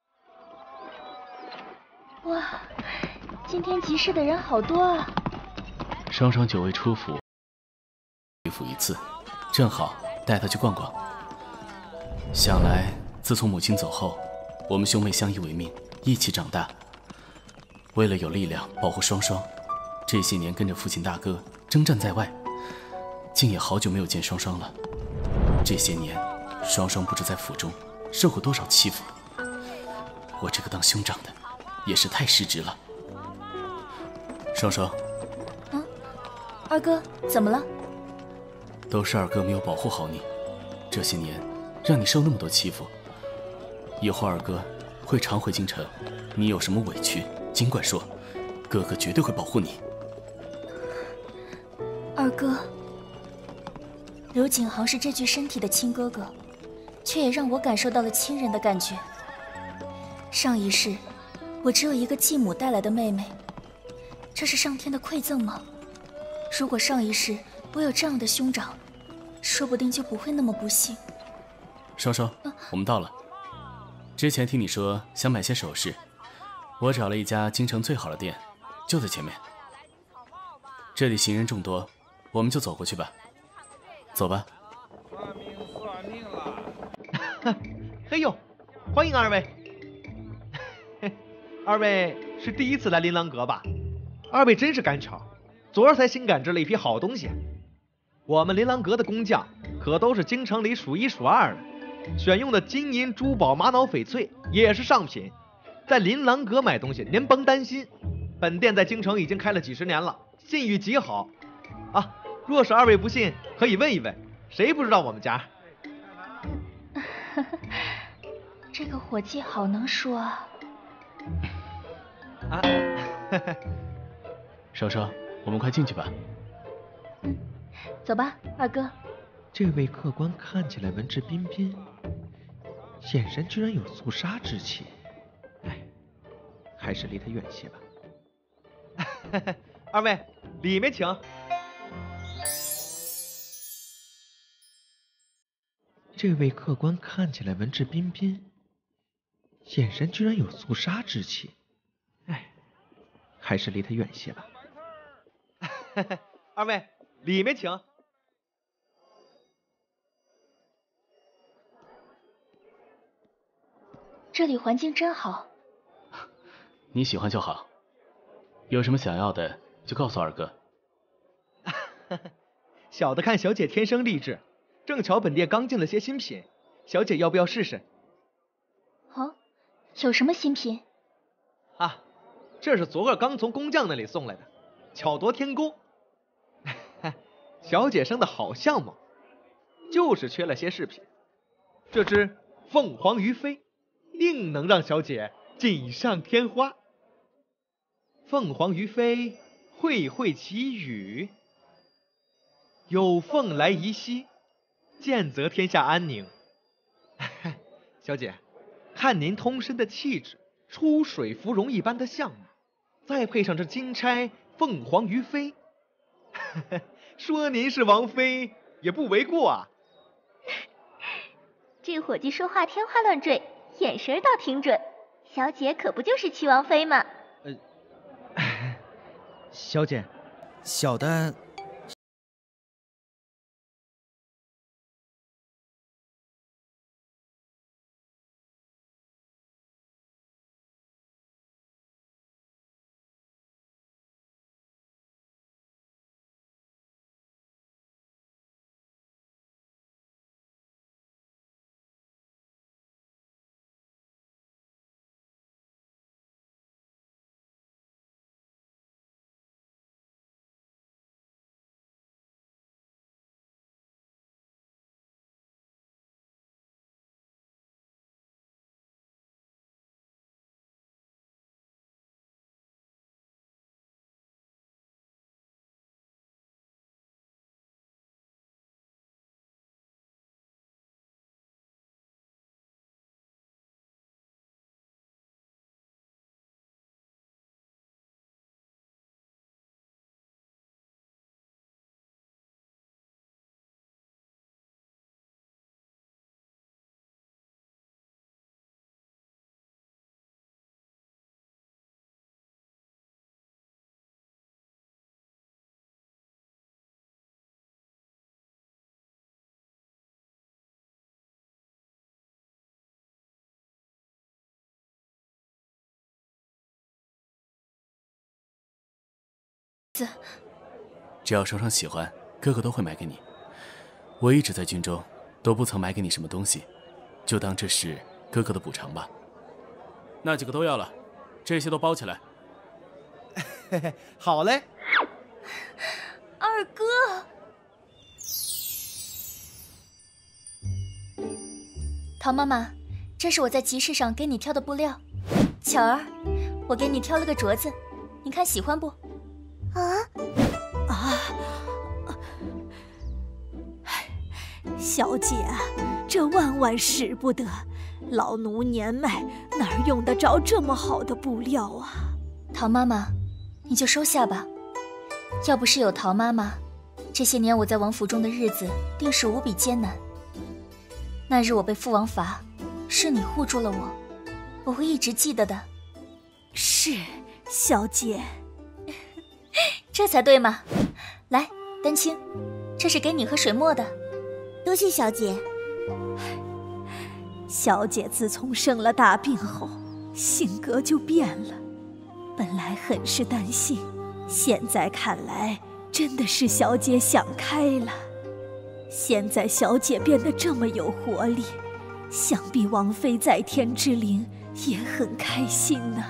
哇，今天集市的人好多啊！ 双双久未出府，回府一次，正好带她去逛逛。想来自从母亲走后，我们兄妹相依为命，一起长大。为了有力量保护双双，这些年跟着父亲大哥征战在外，竟也好久没有见双双了。这些年，双双不知在府中受过多少欺负，我这个当兄长的也是太失职了。双双。 二哥，怎么了？ 都是二哥没有保护好你，这些年让你受那么多欺负。以后二哥会常回京城，你有什么委屈尽管说，哥哥绝对会保护你。 二哥，刘景豪是这具身体的亲哥哥，却也让我感受到了亲人的感觉。上一世，我只有一个继母带来的妹妹，这是上天的馈赠吗？如果上一世我有这样的兄长，说不定就不会那么不幸。 双双，啊、我们到了。之前听你说想买些首饰，我找了一家京城最好的店，就在前面。这里行人众多，我们就走过去吧。走吧。 算命算命了。嘿呦，欢迎二位。二位是第一次来琳琅阁吧？二位真是赶巧，昨儿才新赶制了一批好东西。我们琳琅阁的工匠可都是京城里数一数二的，选用的金银珠宝、玛瑙翡翠也是上品。在琳琅阁买东西，您甭担心，本店在京城已经开了几十年了，信誉极好。啊，若是二位不信，可以问一问，谁不知道我们家？ 这个伙计好能说啊！ 啊， 少少，我们快进去吧。 嗯，走吧，二哥。 这位客官看起来文质彬彬，眼神居然有肃杀之气。哎，还是离他远些吧。二位，里面请。这位客官看起来文质彬彬，眼神居然有肃杀之气。哎，还是离他远些吧。二位，里面请。 这里环境真好。 你喜欢就好，有什么想要的就告诉二哥。 小的看小姐天生丽质，正巧本店刚进了些新品，小姐要不要试试？ 哦，有什么新品？ 啊，这是昨个刚从工匠那里送来的，巧夺天工。小姐生的好相貌，就是缺了些饰品。这只凤凰于飞，定能让小姐锦上添花。凤凰于飞，会会其语。有凤来仪兮，见则天下安宁。小姐，看您通身的气质，出水芙蓉一般的相貌，再配上这金钗凤凰于飞，说您是王妃也不为过啊。 这伙计说话天花乱坠，眼神倒挺准，小姐可不就是齐王妃吗？ 呃，小姐，小的。 只要手上喜欢，哥哥都会买给你。我一直在军中，都不曾买给你什么东西，就当这是哥哥的补偿吧。那几个都要了，这些都包起来。 嘿嘿，好嘞。 二哥， 陶妈妈，这是我在集市上给你挑的布料。巧儿，我给你挑了个镯子，你看喜欢不？ 啊啊！小姐，这万万使不得，老奴年迈，哪儿用得着这么好的布料啊？ 陶妈妈，你就收下吧。要不是有陶妈妈，这些年我在王府中的日子定是无比艰难。那日我被父王罚，是你护住了我，我会一直记得的。 是，小姐。 这才对嘛！来，丹青，这是给你和水墨的。 呃， 多谢小姐。 小姐自从生了大病后，性格就变了。本来很是担心，现在看来真的是小姐想开了。现在小姐变得这么有活力，想必王妃在天之灵也很开心呢。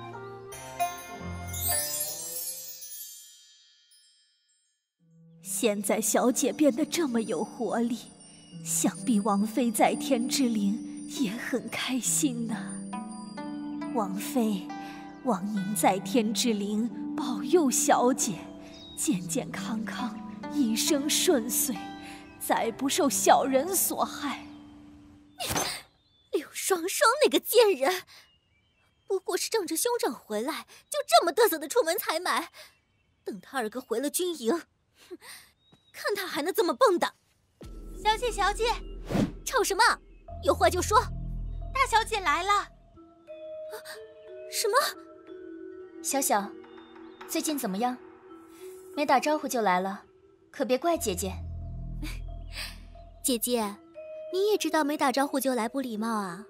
现在小姐变得这么有活力，想必王妃在天之灵也很开心呢。王妃，望您在天之灵保佑小姐健健康康，一生顺遂，再不受小人所害。 柳双双那个贱人，不过是仗着兄长回来，就这么嘚瑟的出门采买。等他二哥回了军营，哼，看他还能这么蹦跶。小姐，小姐，吵什么？有话就说。大小姐来了。啊、什么？ 小小，最近怎么样？没打招呼就来了，可别怪姐姐。 姐姐，你也知道没打招呼就来不礼貌啊。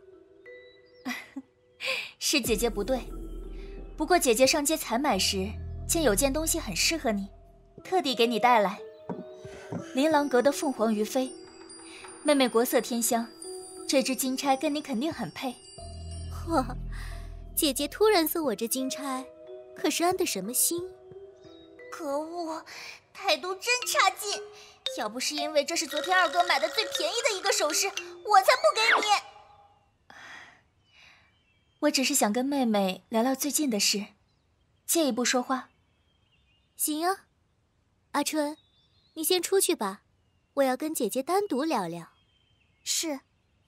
是姐姐不对，不过姐姐上街采买时，见有件东西很适合你，特地给你带来。琳琅阁的凤凰于飞，妹妹国色天香，这只金钗跟你肯定很配。 哇，姐姐突然送我这金钗，可是安的什么心？ 可恶，态度真差劲！要不是因为这是昨天二哥买的最便宜的一个首饰，我才不给你。 我只是想跟妹妹聊聊最近的事，介意不说话？ 行啊，阿春，你先出去吧，我要跟姐姐单独聊聊。 是。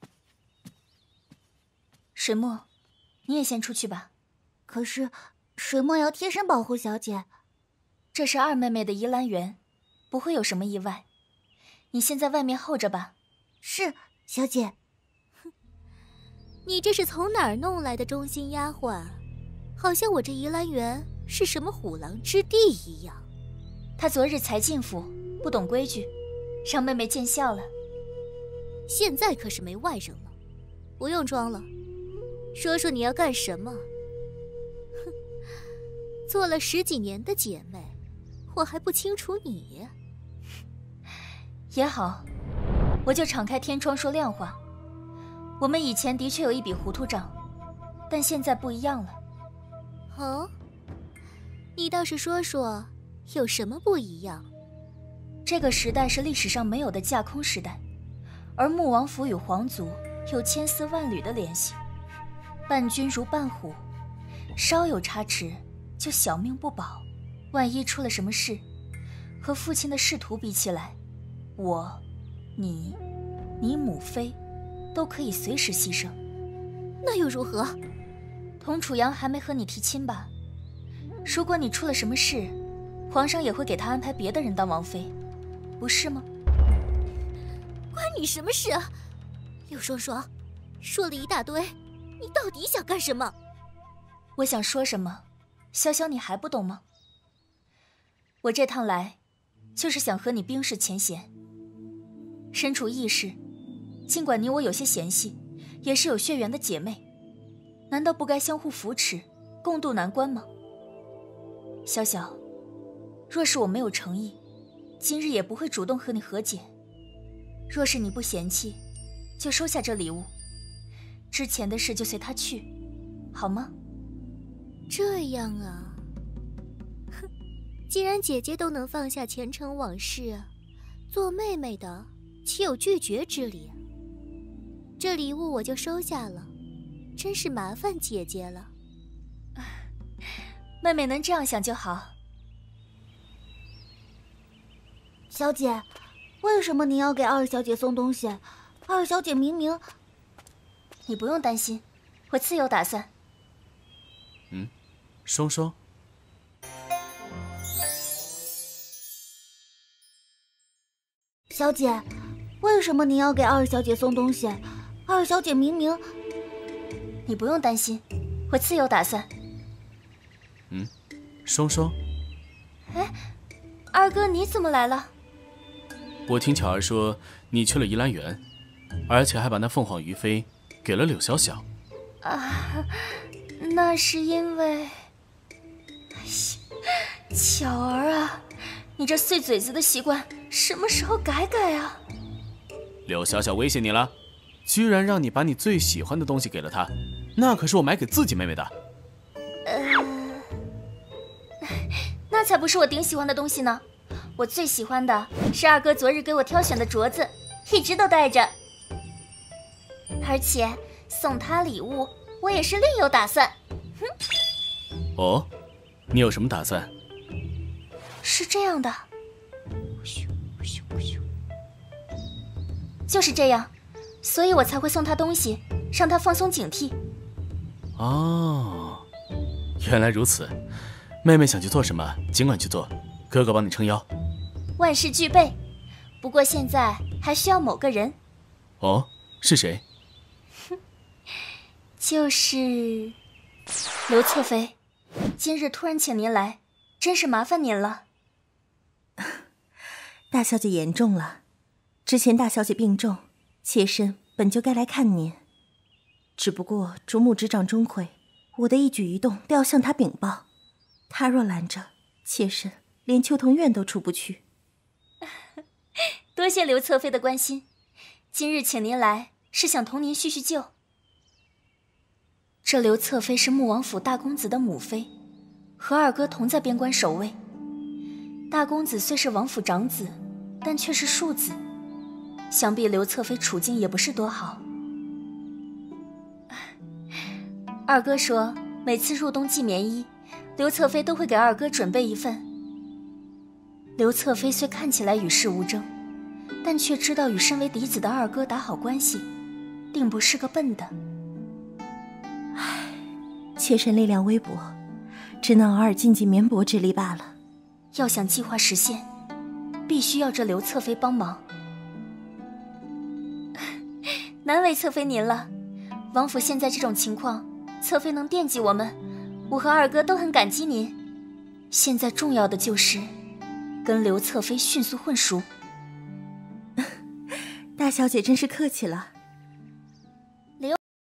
水墨，你也先出去吧。 可是水墨要贴身保护小姐。 这是二妹妹的宜兰园，不会有什么意外。你先在外面候着吧。 是，小姐。 你这是从哪儿弄来的忠心丫鬟？好像我这宜兰园是什么虎狼之地一样。 她昨日才进府，不懂规矩，让妹妹见笑了。 现在可是没外人了，不用装了，说说你要干什么。哼，做了十几年的姐妹，我还不清楚你。 也好，我就敞开天窗说亮话。我们以前的确有一笔糊涂账，但现在不一样了。 哦，你倒是说说，有什么不一样？ 这个时代是历史上没有的架空时代，而穆王府与皇族有千丝万缕的联系，伴君如伴虎，稍有差池就小命不保。万一出了什么事，和父亲的仕途比起来，我、你、你母妃都可以随时牺牲。 那又如何？ 童楚阳还没和你提亲吧？如果你出了什么事，皇上也会给他安排别的人当王妃，不是吗？ 关你什么事啊？柳双双，说了一大堆，你到底想干什么？ 我想说什么，潇潇你还不懂吗？我这趟来，就是想和你冰释前嫌。身处异世，尽管你我有些嫌隙，也是有血缘的姐妹，难道不该相互扶持，共度难关吗？潇潇，若是我没有诚意，今日也不会主动和你和解。若是你不嫌弃，就收下这礼物，之前的事就随他去，好吗？ 这样啊，哼，既然姐姐都能放下前尘往事，做妹妹的岂有拒绝之理？这礼物我就收下了，真是麻烦姐姐了。 妹妹能这样想就好。 小姐，为什么您要给二小姐送东西？二小姐明明…… 你不用担心，我自有打算。 嗯，双双。 小姐，为什么您要给二小姐送东西？二小姐明明…… 你不用担心，我自有打算。 嗯，双双。 哎，二哥你怎么来了？ 我听巧儿说你去了怡兰园，而且还把那凤凰于飞给了柳小小。 啊，那是因为……巧儿啊，你这碎嘴子的习惯什么时候改改啊？ 柳小小威胁你了，居然让你把你最喜欢的东西给了她，那可是我买给自己妹妹的。 呃，那才不是我顶喜欢的东西呢。我最喜欢的是二哥昨日给我挑选的镯子，一直都戴着。而且送他礼物，我也是另有打算。哼。 哦，你有什么打算？ 是这样的，就是这样，所以我才会送他东西，让他放松警惕。 哦，原来如此。妹妹想去做什么，尽管去做，哥哥帮你撑腰。 万事俱备，不过现在还需要某个人。 哦，是谁？ 就是刘侧妃。今日突然请您来，真是麻烦您了。 大小姐言重了，之前大小姐病重，妾身本就该来看您，只不过主母执掌钟馗，我的一举一动都要向她禀报，她若拦着，妾身连秋桐院都出不去。 多谢刘侧妃的关心，今日请您来是想同您叙叙旧。这刘侧妃是穆王府大公子的母妃，和二哥同在边关守卫。大公子虽是王府长子，但却是庶子，想必刘侧妃处境也不是多好。二哥说，每次入冬寄棉衣，刘侧妃都会给二哥准备一份。刘侧妃虽看起来与世无争，但却知道与身为嫡子的二哥打好关系，定不是个笨的。 唉，妾身力量微薄，只能偶尔尽尽绵薄之力罢了。 要想计划实现，必须要这刘侧妃帮忙。难为侧妃您了，王府现在这种情况，侧妃能惦记我们，我和二哥都很感激您。现在重要的就是跟刘侧妃迅速混熟。 大小姐真是客气了。 刘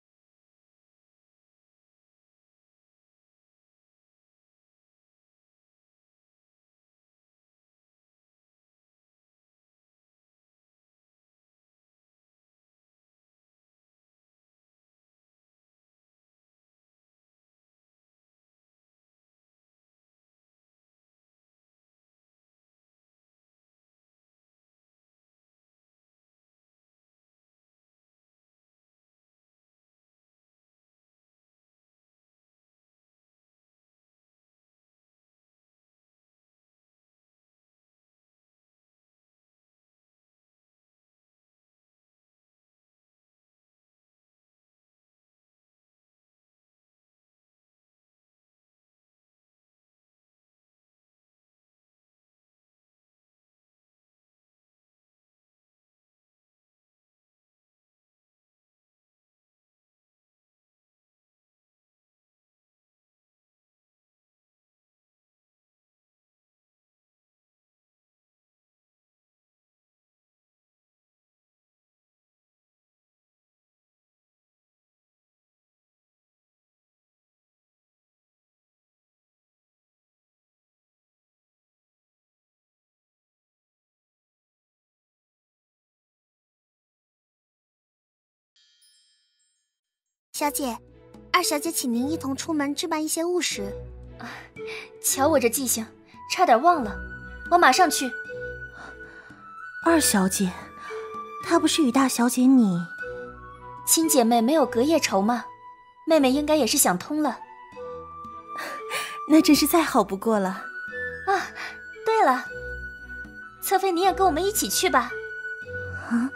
小姐，二小姐请您一同出门置办一些物时。 啊，瞧我这记性，差点忘了，我马上去。 二小姐，她不是与大小姐你亲姐妹没有隔夜仇吗？妹妹应该也是想通了。 那真是再好不过了。 啊，对了，侧妃你也跟我们一起去吧。 啊，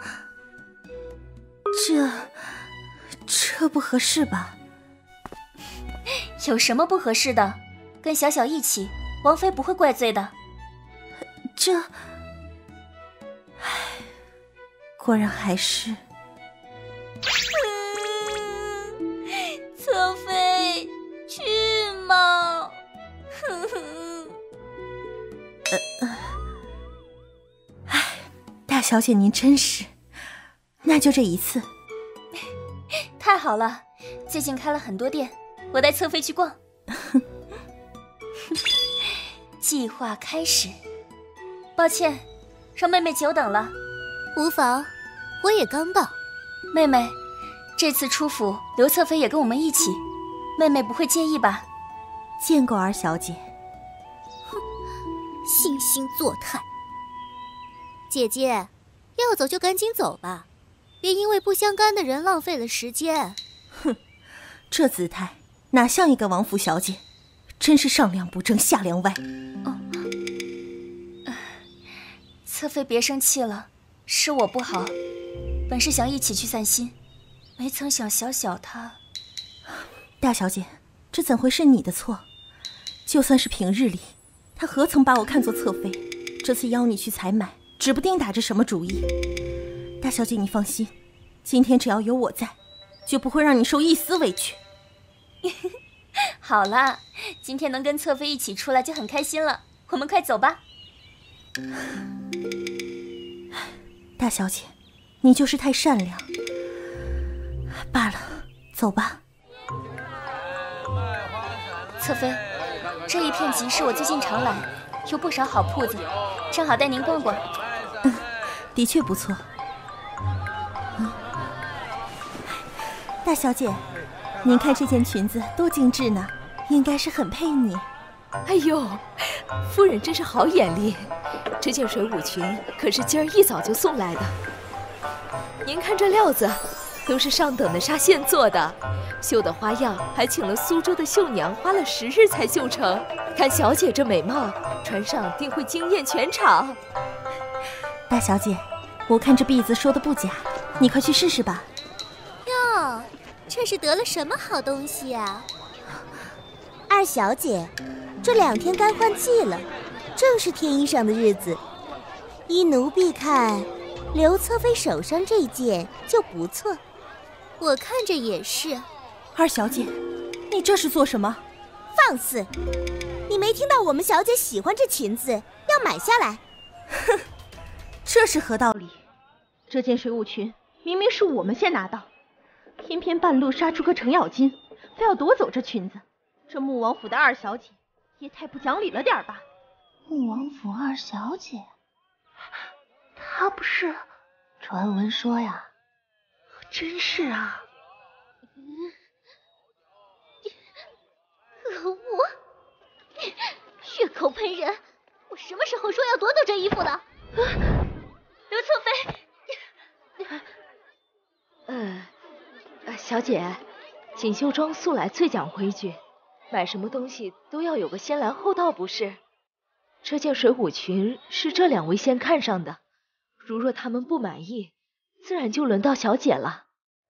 这这不合适吧？ 有什么不合适的？跟小小一起，王妃不会怪罪的。 这，唉，果然还是…… 侧妃，去嘛！哼哼。 呃呃，唉，大小姐您真是…… 那就这一次。 太好了，最近开了很多店，我带侧妃去逛。计划开始。抱歉，让妹妹久等了。 无妨，我也刚到。 妹妹，这次出府，刘侧妃也跟我们一起，妹妹不会介意吧？ 见过二小姐。 哼，惺惺作态。姐姐，要走就赶紧走吧，别因为不相干的人浪费了时间。 哼，这姿态哪像一个王府小姐，真是上梁不正下梁歪。 哦，呃、侧妃别生气了，是我不好，本是想一起去散心，没曾想小小她。 大小姐，这怎会是你的错？就算是平日里，她何曾把我看作侧妃？这次邀你去采买，指不定打着什么主意。大小姐，你放心，今天只要有我在，就不会让你受一丝委屈。 好了，今天能跟侧妃一起出来就很开心了，我们快走吧。 大小姐，你就是太善良。罢了，走吧。 侧妃，这一片集市我最近常来，有不少好铺子，正好带您逛逛。 嗯，的确不错。嗯，大小姐，您看这件裙子多精致呢，应该是很配你。 哎呦，夫人真是好眼力，这件水舞裙可是今儿一早就送来的。您看这料子，都是上等的纱线做的，绣的花样还请了苏州的绣娘，花了十日才绣成。看小姐这美貌，穿上定会惊艳全场。 大小姐，我看这篦子说的不假，你快去试试吧。 哟，这是得了什么好东西啊？ 二小姐，这两天该换季了，正是添衣裳的日子。依奴婢看，刘侧妃手上这件就不错。 我看着也是。 二小姐，你这是做什么？ 放肆！你没听到我们小姐喜欢这裙子，要买下来？ 哼，这是何道理？这件水舞裙明明是我们先拿到，偏偏半路杀出个程咬金，非要夺走这裙子。这穆王府的二小姐也太不讲理了点吧？ 穆王府二小姐，她不是？传闻说呀，真是啊！ 可恶！血口喷人！我什么时候说要夺走这衣服了？刘侧妃，呃，呃，小姐，锦绣庄素来最讲规矩，买什么东西都要有个先来后到，不是？这件水舞裙是这两位先看上的，如若他们不满意，自然就轮到小姐了。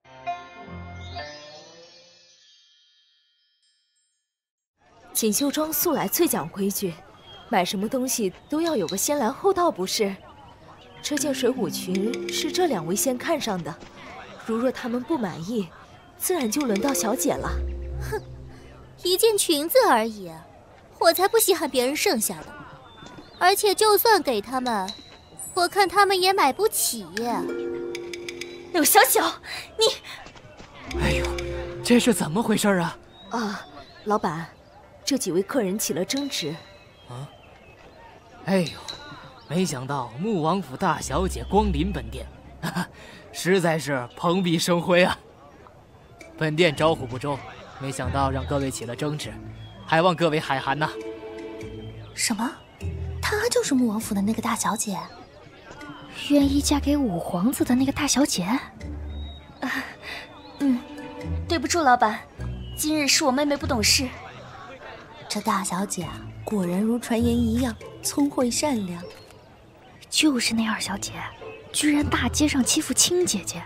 锦绣庄素来最讲规矩，买什么东西都要有个先来后到，不是？这件水舞裙是这两位先看上的，如若他们不满意，自然就轮到小姐了。 哼，一件裙子而已，我才不稀罕别人剩下的。而且就算给他们，我看他们也买不起。 柳小小，你…… 哎呦，这是怎么回事啊？ 啊，老板。这几位客人起了争执。 啊！哎呦，没想到穆王府大小姐光临本店，哈哈，实在是蓬荜生辉啊！本店招呼不周，没想到让各位起了争执，还望各位海涵呐。 什么？她就是穆王府的那个大小姐？ 愿意嫁给五皇子的那个大小姐？啊，嗯，对不住，老板，今日是我妹妹不懂事。 这大小姐啊，果然如传言一样聪慧善良。 就是那二小姐，居然大街上欺负亲姐姐。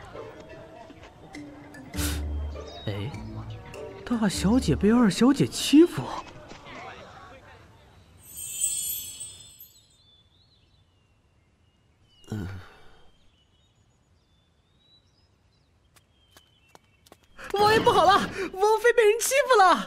哎，大小姐被二小姐欺负？ 嗯。 王爷不好了，王妃被人欺负了！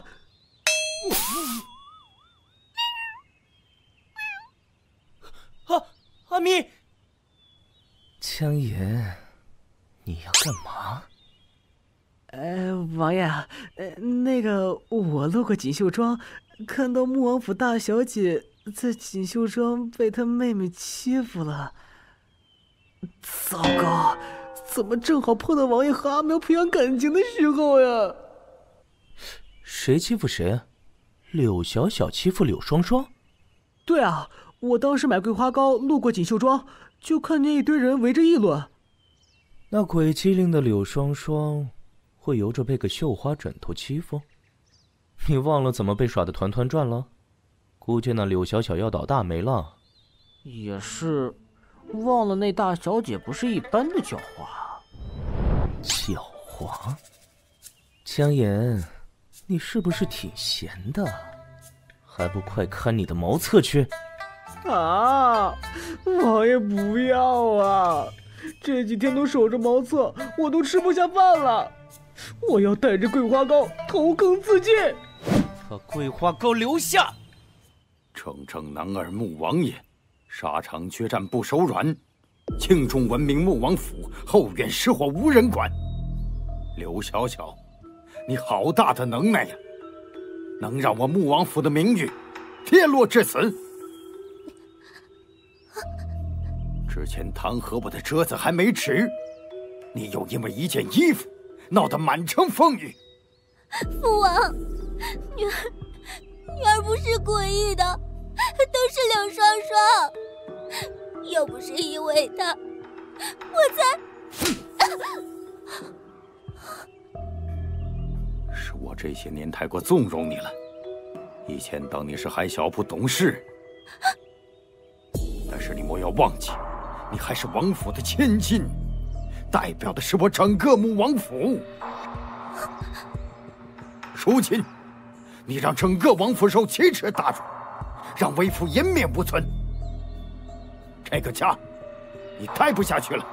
啊，阿咪， 江爷， 你要干嘛？ 呃，王爷，呃，那个我路过锦绣庄，看到穆王府大小姐在锦绣庄被她妹妹欺负了。糟糕，怎么正好碰到王爷和阿苗培养感情的时候呀？ 谁欺负谁？柳小小欺负柳双双？ 对啊，我当时买桂花糕路过锦绣庄，就看见一堆人围着议论。 那鬼机灵的柳双双会由着被个绣花枕头欺负？你忘了怎么被耍得团团转了？估计那柳小小要倒大霉了。 也是，忘了那大小姐不是一般的狡猾。 狡猾？江岩，你是不是挺闲的？还不快看你的茅厕去！ 啊，王爷不要啊！这几天都守着茅厕，我都吃不下饭了。我要带着桂花糕投坑自尽。 把桂花糕留下。 铮铮男儿穆王爷，沙场决战不手软，庆中闻名穆王府，后院失火无人管。刘小小，你好大的能耐呀！能让我穆王府的名誉跌落至此。之前弹劾我的折子还没止，你又因为一件衣服闹得满城风雨。 父王，女儿女儿不是故意的，都是柳双双，要不是因为她，我才…… 是我这些年太过纵容你了。以前当你是还小不懂事，但是你莫要忘记，你还是王府的千金，代表的是我整个穆王府。如今，你让整个王府受奇耻大辱，让为父颜面无存，这个家，你待不下去了。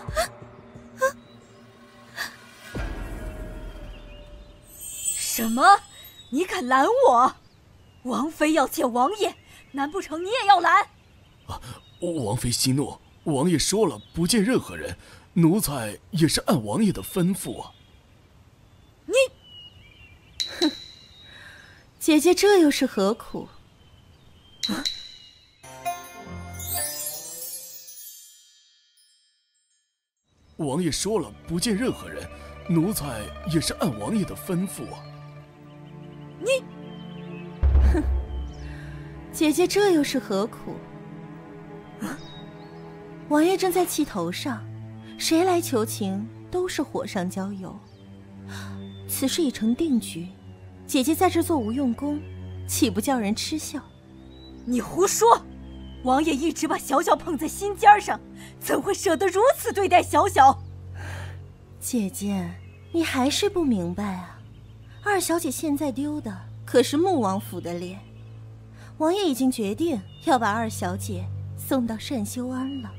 什么？你敢拦我？王妃要见王爷，难不成你也要拦？ 啊，王妃息怒，王爷说了不见任何人，奴才也是按王爷的吩咐啊。 你， 哼，姐姐这又是何苦？啊！ 王爷说了不见任何人，奴才也是按王爷的吩咐啊。 你， 哼，姐姐这又是何苦？啊！王爷正在气头上，谁来求情都是火上浇油。此事已成定局，姐姐在这做无用功，岂不叫人嗤笑？ 你胡说！王爷一直把小小捧在心尖上，怎会舍得如此对待小小？ 姐姐，你还是不明白啊！二小姐现在丢的可是穆王府的脸，王爷已经决定要把二小姐送到善休庵了。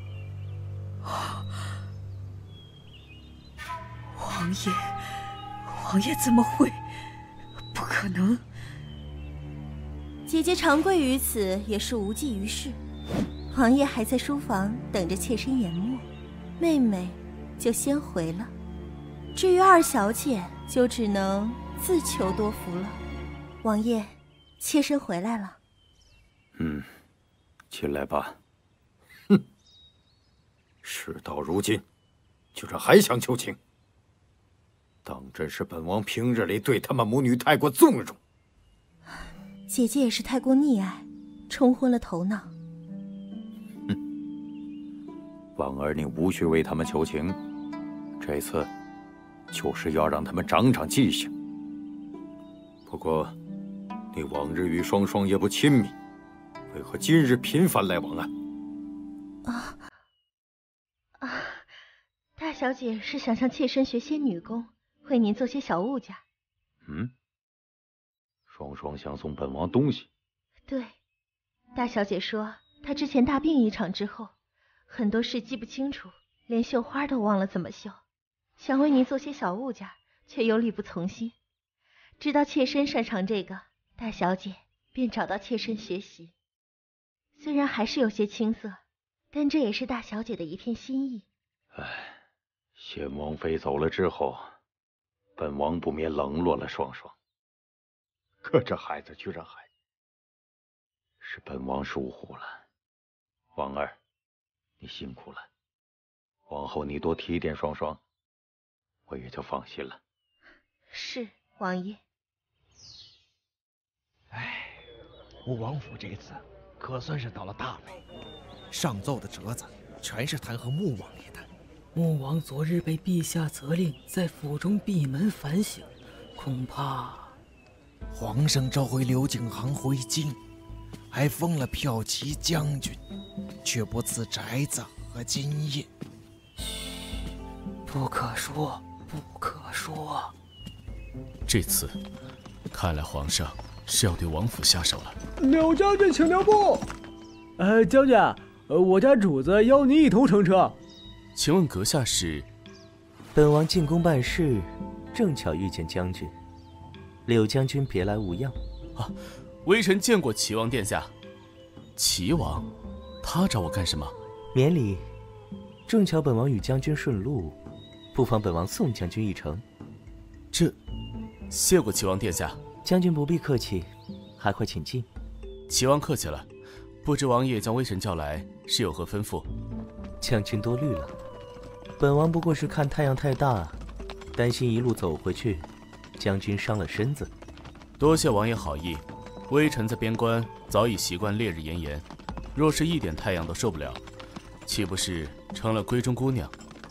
王爷，王爷怎么会？不可能！ 姐姐长跪于此也是无济于事。王爷还在书房等着妾身研墨，妹妹就先回了。至于二小姐，就只能自求多福了。王爷，妾身回来了。 嗯，进来吧。哼，事到如今，居然还想求情，当真是本王平日里对他们母女太过纵容。 姐姐也是太过溺爱，冲昏了头脑。 婉儿，你无需为他们求情，这次就是要让他们长长记性。不过，你往日与双双也不亲密，为何今日频繁来往啊？ 啊啊！大小姐是想向妾身学些女工，为您做些小物件。 嗯，双双想送本王东西。 对，大小姐说她之前大病一场之后，很多事记不清楚，连绣花都忘了怎么绣，想为您做些小物件，却又力不从心。知道妾身擅长这个，大小姐便找到妾身学习。虽然还是有些青涩，但这也是大小姐的一片心意。 唉， 先王妃走了之后，本王不免冷落了双双。可这孩子居然还……是本王疏忽了。王儿，你辛苦了。往后你多提点双双，我也就放心了。 是，王爷。 哎，穆王府这次可算是倒了大霉，上奏的折子全是弹劾穆王爷的。 穆王昨日被陛下责令在府中闭门反省，恐怕皇上召回刘景行回京，还封了骠骑将军，却不赐宅子和金印。 不可说，不可说。 这次，看来皇上是要对王府下手了。 柳将军，请留步。呃，将军，呃，我家主子邀您一同乘车。 请问阁下是？ 本王进宫办事，正巧遇见将军。柳将军别来无恙。 啊，微臣见过齐王殿下。齐王，他找我干什么？ 免礼。正巧本王与将军顺路，不妨本王送将军一程。 这，谢过齐王殿下。 将军不必客气，还快请进。 齐王客气了。不知王爷将微臣叫来是有何吩咐？ 将军多虑了。本王不过是看太阳太大，担心一路走回去，将军伤了身子。 多谢王爷好意，微臣在边关早已习惯烈日炎炎，若是一点太阳都受不了，岂不是成了闺中姑娘？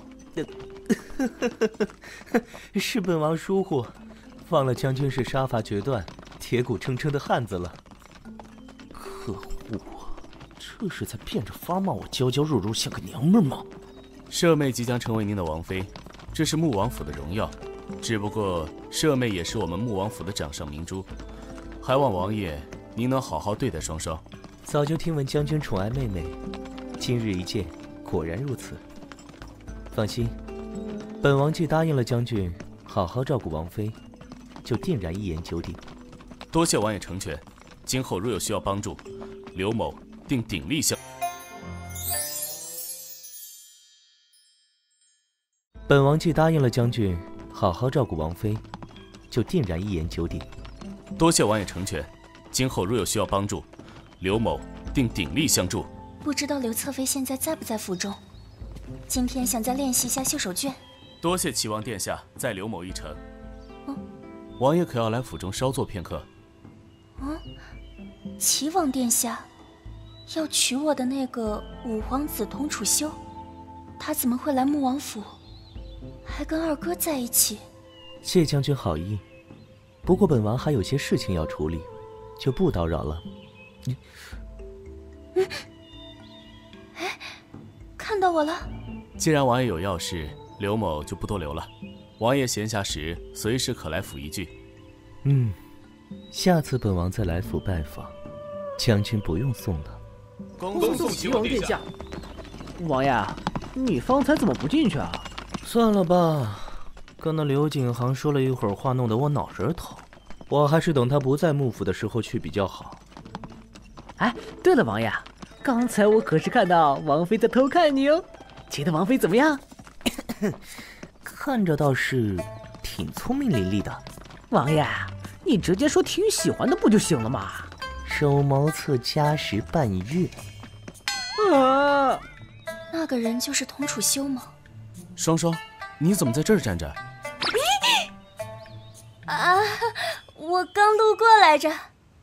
是本王疏忽，放了将军是杀伐决断、铁骨铮铮的汉子了。可恶，这是在变着法骂我娇娇弱弱像个娘们吗？ 舍妹即将成为您的王妃，这是穆王府的荣耀。只不过舍妹也是我们穆王府的掌上明珠，还望王爷您能好好对待双双。 早就听闻将军宠爱妹妹，今日一见，果然如此。放心，本王既答应了将军好好照顾王妃，就定然一言九鼎。 多谢王爷成全，今后若有需要帮助，刘某定鼎力相。 本王既答应了将军好好照顾王妃，就定然一言九鼎。 多谢王爷成全，今后若有需要帮助，刘某定鼎力相助。 不知道刘侧妃现在在不在府中？今天想再练习一下绣手绢。 多谢齐王殿下载刘某一程。 嗯， 王爷可要来府中稍坐片刻？ 嗯，齐王殿下要娶我的那个五皇子童楚修，他怎么会来穆王府？还跟二哥在一起？ 谢将军好意，不过本王还有些事情要处理，就不打扰了。你， 嗯，哎，看到我了。 既然王爷有要事，刘某就不多留了。王爷闲暇时，随时可来府一聚。 嗯，下次本王再来府拜访，将军不用送的。 恭送齐王殿下。王爷，你方才怎么不进去啊？ 算了吧，跟那刘景行说了一会儿话，弄得我脑仁疼。我还是等他不在幕府的时候去比较好。 哎，对了，王爷，刚才我可是看到王妃在偷看你哦。觉得王妃怎么样？ 看着倒是挺聪明伶俐的。 王爷，你直接说挺喜欢的不就行了吗？ 手毛侧加时半月。 啊！那个人就是童楚修吗？ 双双，你怎么在这儿站着？ 啊，我刚路过来着。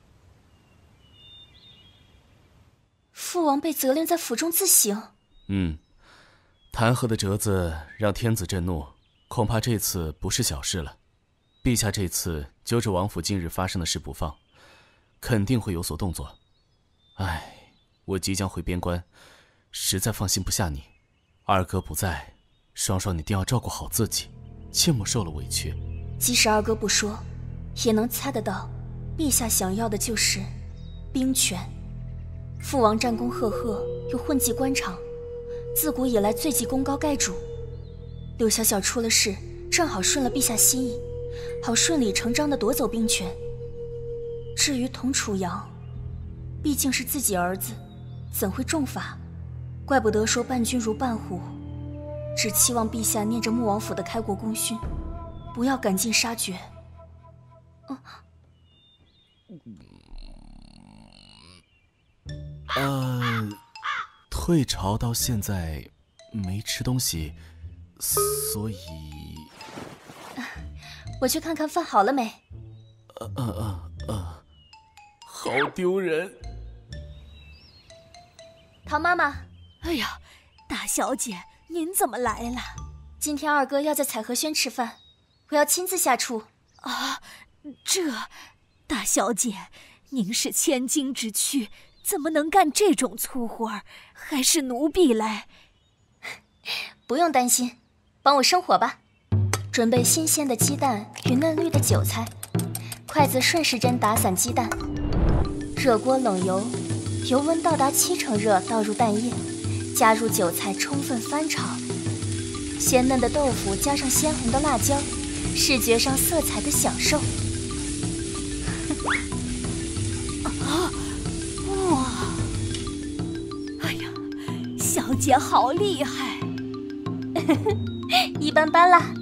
父王被责令在府中自省。 嗯，弹劾的折子让天子震怒，恐怕这次不是小事了。陛下这次揪着王府近日发生的事不放，肯定会有所动作。唉，我即将回边关，实在放心不下你。二哥不在，双双你定要照顾好自己，切莫受了委屈。 即使二哥不说，也能猜得到，陛下想要的就是兵权。父王战功赫赫，又混迹官场，自古以来罪迹功高盖主。柳小小出了事，正好顺了陛下心意，好顺理成章地夺走兵权。至于童楚阳，毕竟是自己儿子，怎会重罚？怪不得说伴君如伴虎。 只期望陛下念着穆王府的开国功勋，不要赶尽杀绝。哦， 呃，退朝到现在没吃东西，所以…… 我去看看饭好了没。 呃呃呃呃，好丢人。 唐妈妈， 哎呀，大小姐，您怎么来了？ 今天二哥要在彩荷轩吃饭，我要亲自下厨。 啊，这，大小姐，您是千金之躯，怎么能干这种粗活儿？还是奴婢来。 不用担心，帮我生火吧。准备新鲜的鸡蛋与嫩绿的韭菜，筷子顺时针打散鸡蛋，热锅冷油，油温到达七成热倒入蛋液，加入韭菜充分翻炒，鲜嫩的豆腐加上鲜红的辣椒，视觉上色彩的享受。 啊，哇！哎呀，小姐好厉害！ 一般般啦。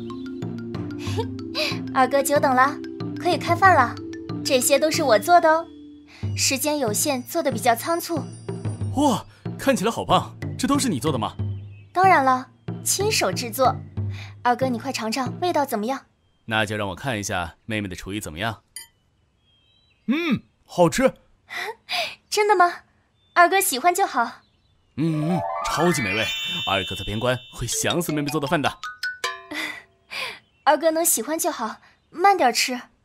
二哥久等了，可以开饭了。这些都是我做的哦，时间有限，做的比较仓促。 哇，看起来好棒！这都是你做的吗？ 当然了，亲手制作。二哥，你快尝尝，味道怎么样？ 那就让我看一下妹妹的厨艺怎么样。嗯，好吃。 真的吗？二哥喜欢就好。 嗯嗯，超级美味。二哥在边关会想死妹妹做的饭的。 二哥能喜欢就好，慢点吃。